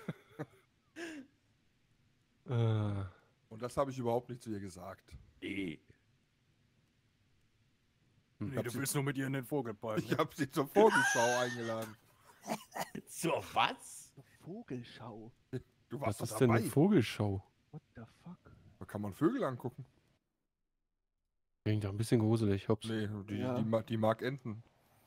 Und das habe ich überhaupt nicht zu ihr gesagt. Nee. Nee, du willst nur mit ihr in den Vogelpark. Ich habe sie zur Vogelschau eingeladen. Zur was? Vogelschau. Du warst Was doch ist denn dabei. eine Vogelschau? What the fuck? Da kann man Vögel angucken. Klingt doch ein bisschen gruselig, Hops. Nee, Ja. die mag Enten.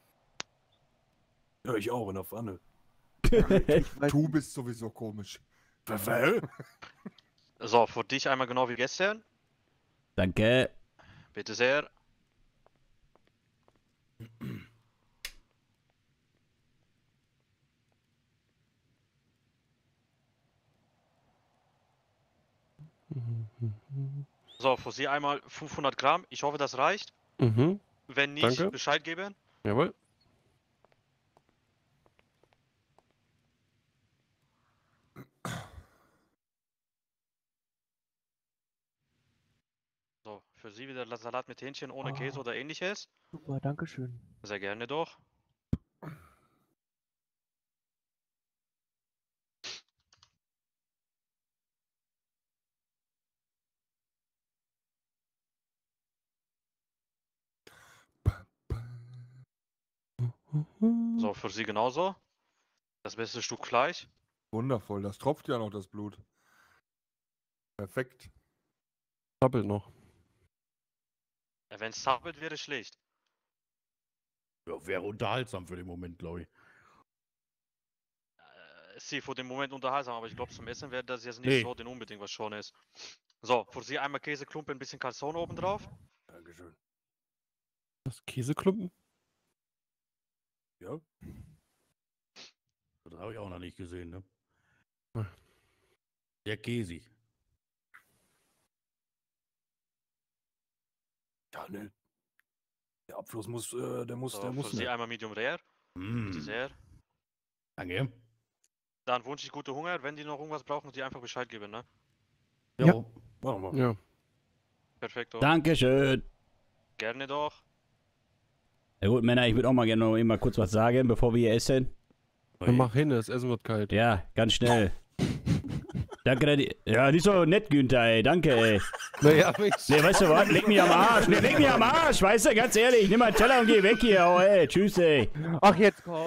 Ja, ich auch in der Pfanne. Du bist sowieso komisch. So, für dich einmal genau wie gestern. Danke. Bitte sehr. So, für Sie einmal 500 Gramm. Ich hoffe, das reicht. Mhm. Wenn nicht, Danke. Bescheid geben. Jawohl. So, für Sie wieder Salat mit Hähnchen ohne Käse oder ähnliches. Super, dankeschön. Sehr gerne doch. So, für Sie genauso. Das beste Stück Fleisch. Wundervoll, das tropft ja noch das Blut. Perfekt. Doppelt noch. Wenn es zappelt, wäre schlecht. Ja, wäre unterhaltsam für den Moment, glaube ich. Sie für den Moment unterhaltsam, aber ich glaube zum Essen wäre das jetzt nicht Nee. so denn unbedingt was schon ist. So, für Sie einmal Käseklumpen, ein bisschen Calzone oben drauf. Dankeschön. Das Käseklumpen? Ja. Das habe ich auch noch nicht gesehen, ne? Hm. Der Käsi. Ja, ne. Der Abfluss muss, der muss, So, der für muss Sie nicht. einmal Medium Rare. Bitte sehr. Danke. Dann wünsche ich gute Hunger. Wenn die noch irgendwas brauchen, die einfach Bescheid geben, ne? Jo. Machen wir. Ja. Perfekt. Dankeschön. Gerne doch. Ja gut, Männer, ich würde auch mal gerne noch mal kurz was sagen, bevor wir hier essen. Dann mach hin, das Essen wird kalt. Ja, ganz schnell. Danke, ja, nicht so nett, Günther, ey. Danke, ey. Naja, Nee, weißt du was? Leg mich am Arsch. Nee, leg mich am Arsch, weißt du? Ganz ehrlich, nimm meinen Teller und geh weg hier. Oh, ey, tschüss, ey. Ach, jetzt komm.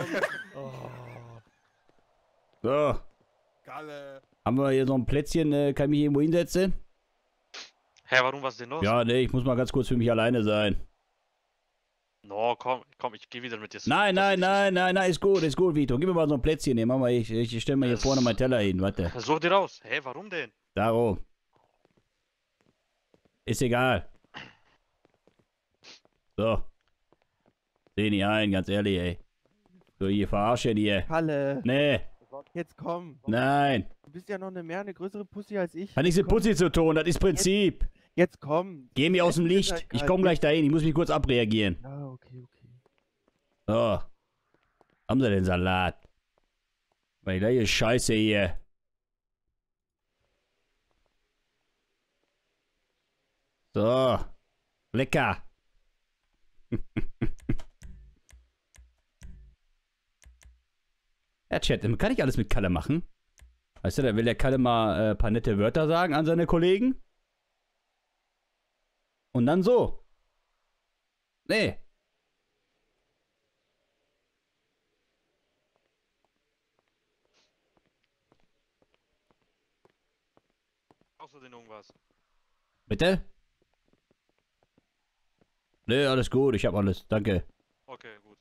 So. Galle. Haben wir hier so ein Plätzchen, kann ich mich irgendwo hinsetzen? Hä, warum, was denn los? Ja, nee, ich muss mal ganz kurz für mich alleine sein. No, komm, ich geh wieder mit dir. Nein, ist gut, Vito. Gib mir mal so ein Plätzchen hier. Mach mal, ich stelle mal hier vorne meinen Teller hin, warte. Such dir raus. Hä, warum denn? Darum. Ist egal. So. Seh nicht ein, ganz ehrlich, ey. So, hier verarschen hier. Kalle. Nee. Jetzt komm. Nein. Du bist ja noch eine größere Pussy als ich. Hat nichts mit Pussy zu tun, das ist Prinzip. Jetzt komm. Geh mir aus dem Jetzt ist Licht. halt Ich kalt. komme gleich dahin. Ich muss mich kurz abreagieren. Ja, okay. So. Haben Sie den Salat? Weil da ist Scheiße hier. So. Lecker. Ja, Chat, kann ich alles mit Kalle machen? Weißt du, da will der Kalle mal ein paar nette Wörter sagen an seine Kollegen. Und dann so. Nee. Brauchst du denn irgendwas? Bitte? Nee, alles gut, ich hab alles. Danke. Okay, gut.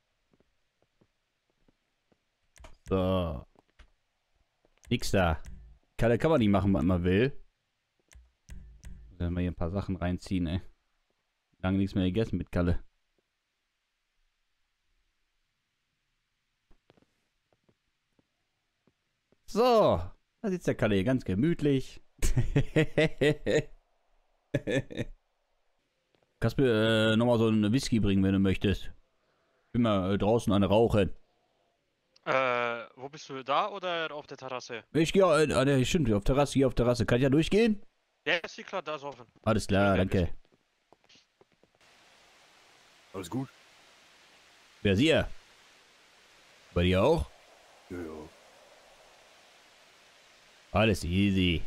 So. Nix da. Kalle kann man nicht machen, was man will. Wenn wir hier ein paar Sachen reinziehen, ey. Lange nichts mehr gegessen mit Kalle. So. Da sitzt der Kalle hier ganz gemütlich. Kannst mir nochmal so einen Whisky bringen, wenn du möchtest. Ich bin mal draußen an Rauchen. Wo bist du? Da oder auf der Terrasse? Ich gehe, stimmt, auf Terrasse, hier auf Terrasse. Kann ich ja durchgehen? Ja, ist hier klar, da ist offen. Alles klar, danke. Alles gut? Wer ist ihr? Bei dir auch? Ja. Alles easy.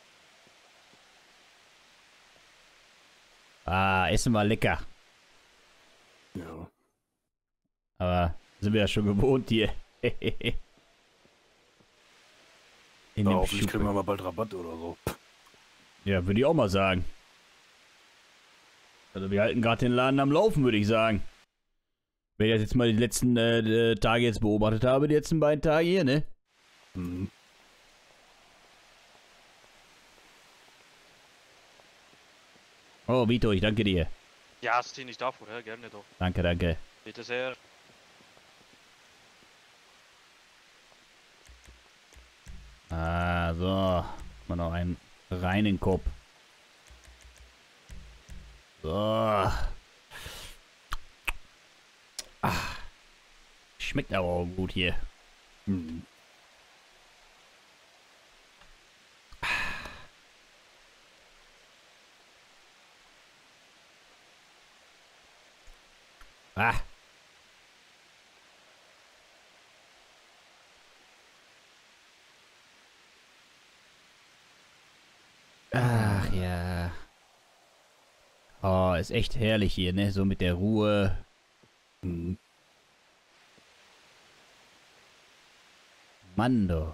Ah, Essen war lecker. Ja. Aber sind wir ja schon gewohnt hier. Hoffentlich kriegen wir mal bald Rabatt oder so. Ja, würde ich auch mal sagen. Also wir halten gerade den Laden am Laufen, würde ich sagen. Wenn ich das jetzt mal die letzten Tage jetzt beobachtet habe, die letzten beiden Tage hier, ne? Mhm. Oh, Vito, ich danke dir. Ja, hast du nicht davor, ja, gerne doch. Danke, danke. Bitte sehr. Ah, so. Mal noch einen reinen Kopf. So. Ah. Schmeckt aber auch gut hier. Mhm. Ah. Ach ja. Oh, ist echt herrlich hier, ne? So mit der Ruhe. Mhm. Mando.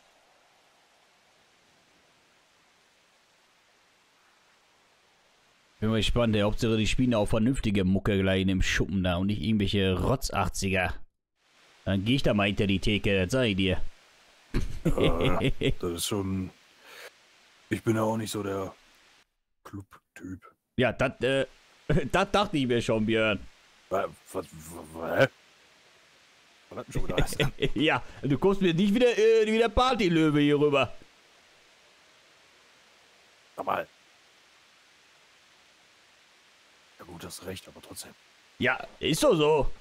Bin mal gespannt, der Hauptsache die spielen auch vernünftige Mucke gleich in dem Schuppen da und nicht irgendwelche Rotz-80er. Dann geh ich da mal hinter die Theke, das sag ich dir. Das ist schon... Ich bin ja auch nicht so der Club-Typ. Ja, das dachte ich mir schon, Björn. Was? Was hat denn schon wieder heißt? Ja, du kommst mir nicht wieder Partylöwe hier rüber. Aber... Ja gut, hast recht, aber trotzdem. Ja, ist doch so.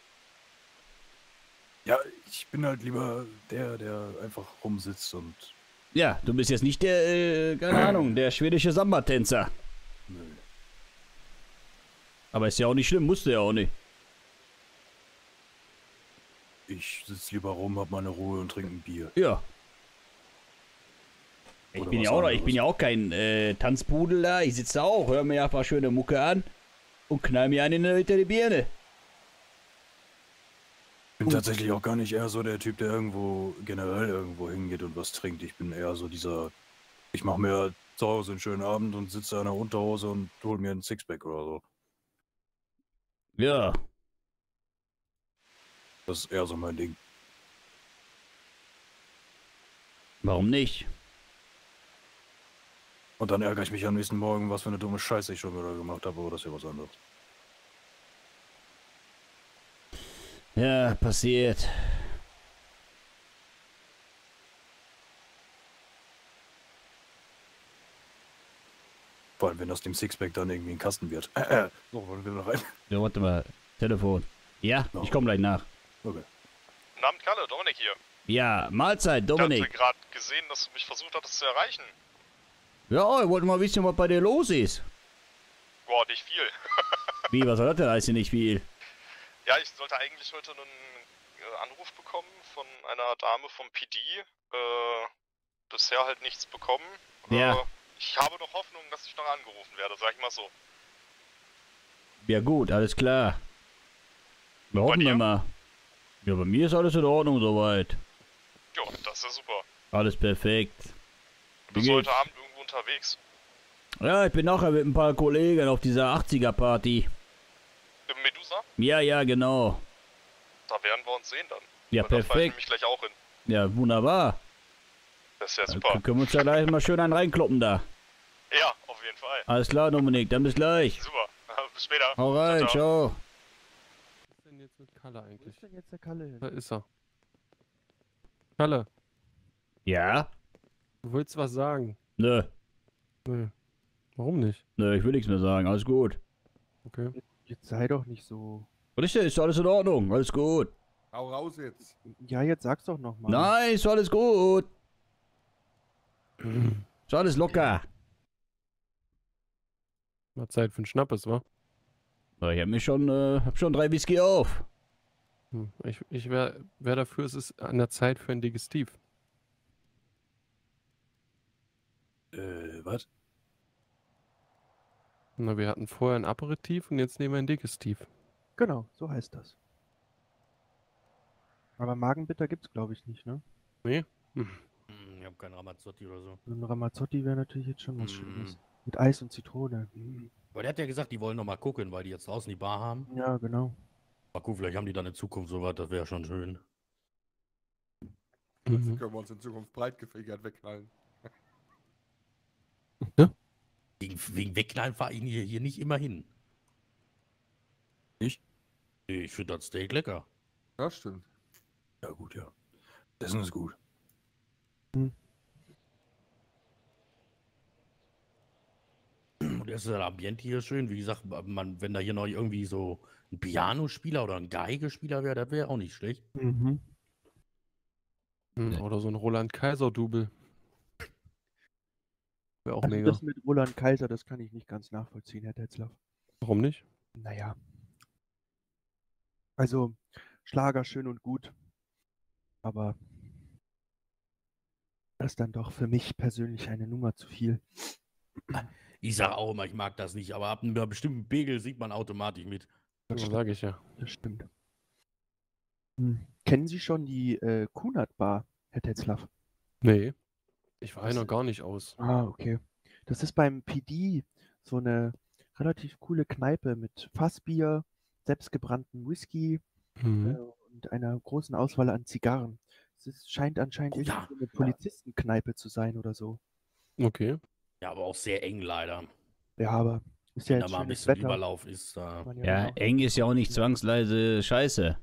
Ja, ich bin halt lieber der einfach rumsitzt und... Ja, du bist jetzt nicht der, keine Ahnung, der schwedische Samba-Tänzer. Nö. Aber ist ja auch nicht schlimm, musst du ja auch nicht. Ich sitze lieber rum, hab meine Ruhe und trinke ein Bier. Ja. Ich bin ja auch kein Tanzpudel da. Ich sitze da auch, höre mir ein paar schöne Mucke an und knall mir einen hinter die Birne. Ich bin tatsächlich auch gar nicht eher so der Typ, der generell irgendwo hingeht und was trinkt. Ich bin eher so dieser, ich mache mir zu Hause einen schönen Abend und sitze in der Unterhose und hol mir einen Sixpack oder so. Ja. Das ist eher so mein Ding. Warum nicht? Und dann ärgere ich mich am nächsten Morgen, was für eine dumme Scheiße ich schon wieder gemacht habe, aber das ist ja was anderes. Ja, passiert. Vor allem, wenn aus dem Sixpack dann irgendwie ein Kasten wird. So, wollen wir noch rein? Ja, warte mal. Telefon. Ja, ich komme gleich nach. Okay. Guten Abend, Kalle, Dominik hier. Ja, Mahlzeit, Dominik. Ich hatte gerade gesehen, dass du mich versucht hattest zu erreichen. Ja, ich wollte mal wissen, was bei dir los ist. Boah, nicht viel. Wie, was soll das denn heißen, nicht viel? Ja, ich sollte eigentlich heute einen Anruf bekommen von einer Dame vom PD. Bisher halt nichts bekommen. Ja. Ich habe noch Hoffnung, dass ich noch angerufen werde, sag ich mal so. Ja gut, alles klar. Wir hoffen wir mal. Ja, bei mir ist alles in Ordnung soweit. Jo, das ist ja super. Alles perfekt. Du bist heute Abend irgendwo unterwegs. Ja, ich bin nachher mit ein paar Kollegen auf dieser 80er-Party. Im Medusa? Ja, genau. Da werden wir uns sehen dann. Ja, Weil da fahr ich perfekt. nämlich gleich auch hin. Ja, wunderbar. Das ist ja super. Dann können wir uns ja gleich mal schön einen reinkloppen da. Ja, auf jeden Fall. Alles klar, Dominik, dann bis gleich. Super. Bis später. Hau rein, ciao. Was ist denn jetzt mit Kalle eigentlich? Wo ist denn jetzt der Kalle hin? Da ist er. Kalle, Ja? du wolltest was sagen? Nö. Nö. Warum nicht? Nö, ich will nichts mehr sagen. Alles gut. Okay. Jetzt sei doch nicht so. Was ist denn? Ist alles in Ordnung? Alles gut. Hau raus jetzt. Ja, jetzt sag's doch nochmal. Nein, ist alles gut. Ist alles locker. Mal Zeit für einen Schnappes, wa? Ich hab schon 3 Whisky auf. Ich wär dafür, es ist an der Zeit für ein Digestiv. Was? Na, wir hatten vorher ein Aperitif und jetzt nehmen wir ein Digestiv. Genau, so heißt das. Aber Magenbitter gibt's, glaube ich, nicht, ne? Nee? Ich habe keinen Ramazzotti oder so. So ein Ramazzotti wäre natürlich jetzt schon was Schönes. Mit Eis und Zitrone. Aber der hat ja gesagt, die wollen noch mal gucken, weil die jetzt draußen die Bar haben. Ja, genau. Mal gucken, vielleicht haben die dann in Zukunft sowas, das wäre schon schön. Das können wir uns in Zukunft breit gefächert wegknallen. Ja? Wegen Wegknallen fahre ich hier nicht immer hin. Ich? Nee, ich finde das Steak lecker. Ja, stimmt. Ja, gut, ja. Essen ist gut. Und das Ambiente hier schön. Wie gesagt, wenn da hier noch irgendwie so ein Pianospieler oder ein Geigespieler wäre, das wäre auch nicht schlecht. Oder so ein Roland Kaiser-Double. Wäre auch Also mega. das mit Roland Kaiser, das kann ich nicht ganz nachvollziehen, Herr Tetzlaff. Warum nicht? Naja. Also, Schlager schön und gut. Aber das ist dann doch für mich persönlich eine Nummer zu viel. Ich sage auch immer, ich mag das nicht, aber ab einem bestimmten Pegel sieht man automatisch mit. Das sage ich ja. Das stimmt. Kennen Sie schon die Kunert Bar, Herr Tetzlaff? Nee. Ich war noch gar nicht aus. Ah, okay. Das ist beim PD so eine relativ coole Kneipe mit Fassbier, selbstgebrannten Whisky und einer großen Auswahl an Zigarren. Scheint anscheinend irgendwie so eine Polizistenkneipe zu sein oder so. Okay. Ja, aber auch sehr eng leider. Ja, aber ist ja Wenn jetzt da mal ein schönes bisschen Wetter. Überlauf ist. Ja, eng ist ja auch nicht zwangsweise scheiße.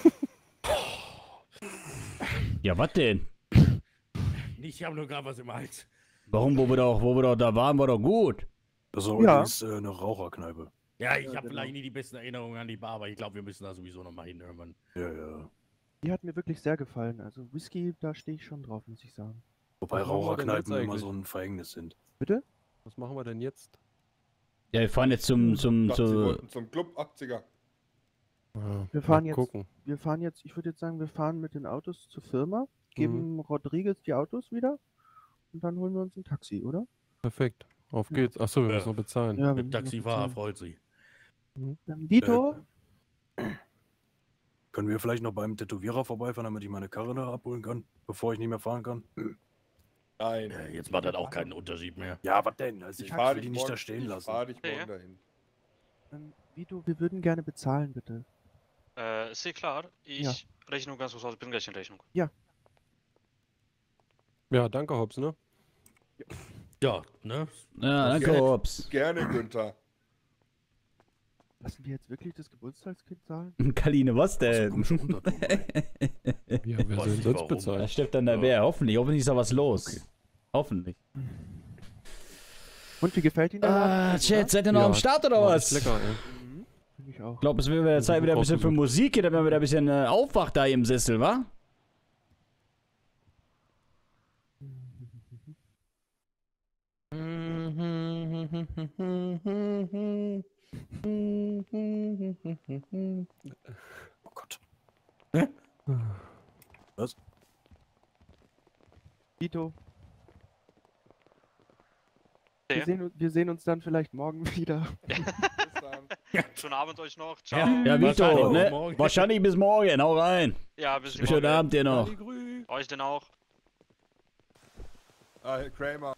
Ja, was denn? Ich habe nur gerade was im Hals. Warum, wo wir doch da waren, war doch gut. Das ist auch Ja. übrigens eine Raucherkneipe. Ja, ich habe vielleicht nicht die besten Erinnerungen an die Bar, aber ich glaube, wir müssen da sowieso noch mal hin irgendwann. Ja, ja. Die hat mir wirklich sehr gefallen. Also Whisky, da stehe ich schon drauf, muss ich sagen. Wobei Was machen wir denn jetzt Raucherkneipen immer eigentlich? so ein Verhängnis sind. Bitte? Was machen wir denn jetzt? Ja, wir fahren jetzt zum Ich dachte, Sie wollten zum Club 80er. Wir fahren mal jetzt, gucken. ich würde jetzt sagen, wir fahren mit den Autos zur Firma, geben Rodriguez die Autos wieder und dann holen wir uns ein Taxi, oder? Perfekt. Auf geht's. Achso, wir müssen noch bezahlen. Ja, wir Der müssen noch Taxifahrer bezahlen. freut sich. Dito? Können wir vielleicht noch beim Tätowierer vorbeifahren, damit ich meine Karre da abholen kann, bevor ich nicht mehr fahren kann? Nein. Jetzt macht das auch keinen Unterschied mehr. Ja, was denn? Also ich fahr will die nicht da stehen lassen. Ich fahr dich morgen dahin. Vito, wir würden gerne bezahlen, bitte. Ist klar. Ich rechne nur ganz kurz aus, bin gleich in Rechnung. Ja. Ja, danke, Hobbs, ne? Ja, ne? Ja, danke, Gerne- Hobbs. Gerne, Günther. Lassen wir jetzt wirklich das Geburtstagskind zahlen? Kaline, was denn? Ja, wer soll denn sonst bezahlen? Da steppt dann der Bär. Hoffentlich ist da was los. Hoffentlich. Und wie gefällt Ihnen der Laden? Chat, seid ihr noch am Start oder war was? echt lecker, ey. Finde ich auch. Ich glaube, es wird wieder Zeit wieder ein bisschen für Musik, damit man wieder ein bisschen aufwacht da im Sessel, wa? Oh Gott. Was? Vito, Ja. wir sehen uns dann vielleicht morgen wieder. Schönen Abend euch noch. Ciao. Ja, Vito, Wahrscheinlich ne? bis morgen. Wahrscheinlich bis morgen. Hau rein. Ja, bis Schönen Abend dir noch. Euch denn auch. Kramer.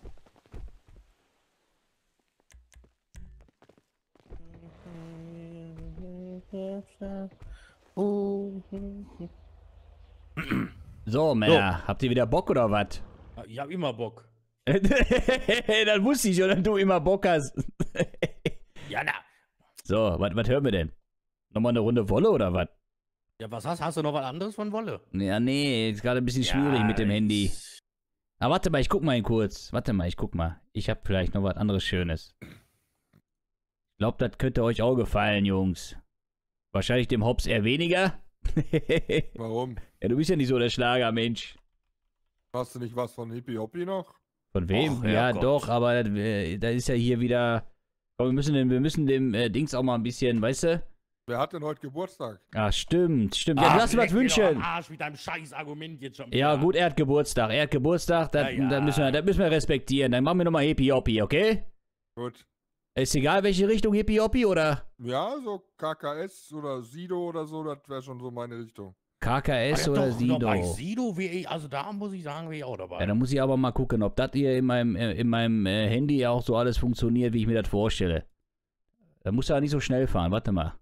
So, Männer, habt ihr wieder Bock oder was? Ich hab immer Bock. Dann wusste ich schon, dass du immer Bock hast. Ja, na. So, was hören wir denn? Nochmal eine Runde Wolle oder was? Ja, was hast du? Hast du noch was anderes von Wolle? Ja, nee, ist gerade ein bisschen schwierig mit dem Handy. Aber warte mal, ich guck mal ihn kurz. Warte mal, ich guck mal. Ich hab vielleicht noch was anderes Schönes. Ich glaube, das könnte euch auch gefallen, Jungs. Wahrscheinlich dem Hobbs eher weniger. Warum? Ja, du bist ja nicht so der Schlagermensch. Hast du nicht was von Hippie Hoppi noch? Von wem? Och, ja, Herrgott. doch, aber da ist ja hier wieder... Komm, wir müssen dem Dings auch mal ein bisschen, weißt du? Wer hat denn heute Geburtstag? Ah, stimmt. Ja, lass dir was wünschen. Arsch mit deinem scheiß Argument jetzt schon Ja, wieder. gut, er hat Geburtstag. Das müssen wir respektieren. Dann machen wir nochmal Hippie Hoppi, okay? Gut. Ist egal, welche Richtung Hippie Hoppi, oder? Ja, so KKS oder Sido oder so, das wäre schon so meine Richtung. KKS oder Sido? Bei Sido, also da muss ich sagen, wäre ich auch dabei. Ja, da muss ich aber mal gucken, ob das hier in meinem Handy auch so alles funktioniert, wie ich mir das vorstelle. Da muss er nicht so schnell fahren, warte mal.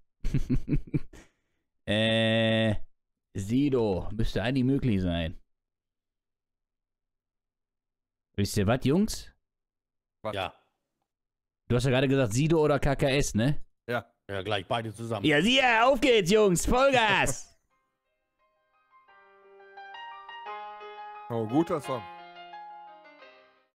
Sido, müsste eigentlich möglich sein. Wisst ihr was, Jungs? Was? Ja. Du hast ja gerade gesagt Sido oder KKS, ne? Ja. Ja, gleich beide zusammen. Ja, siehe, auf geht's, Jungs, Vollgas! Oh, guter Song.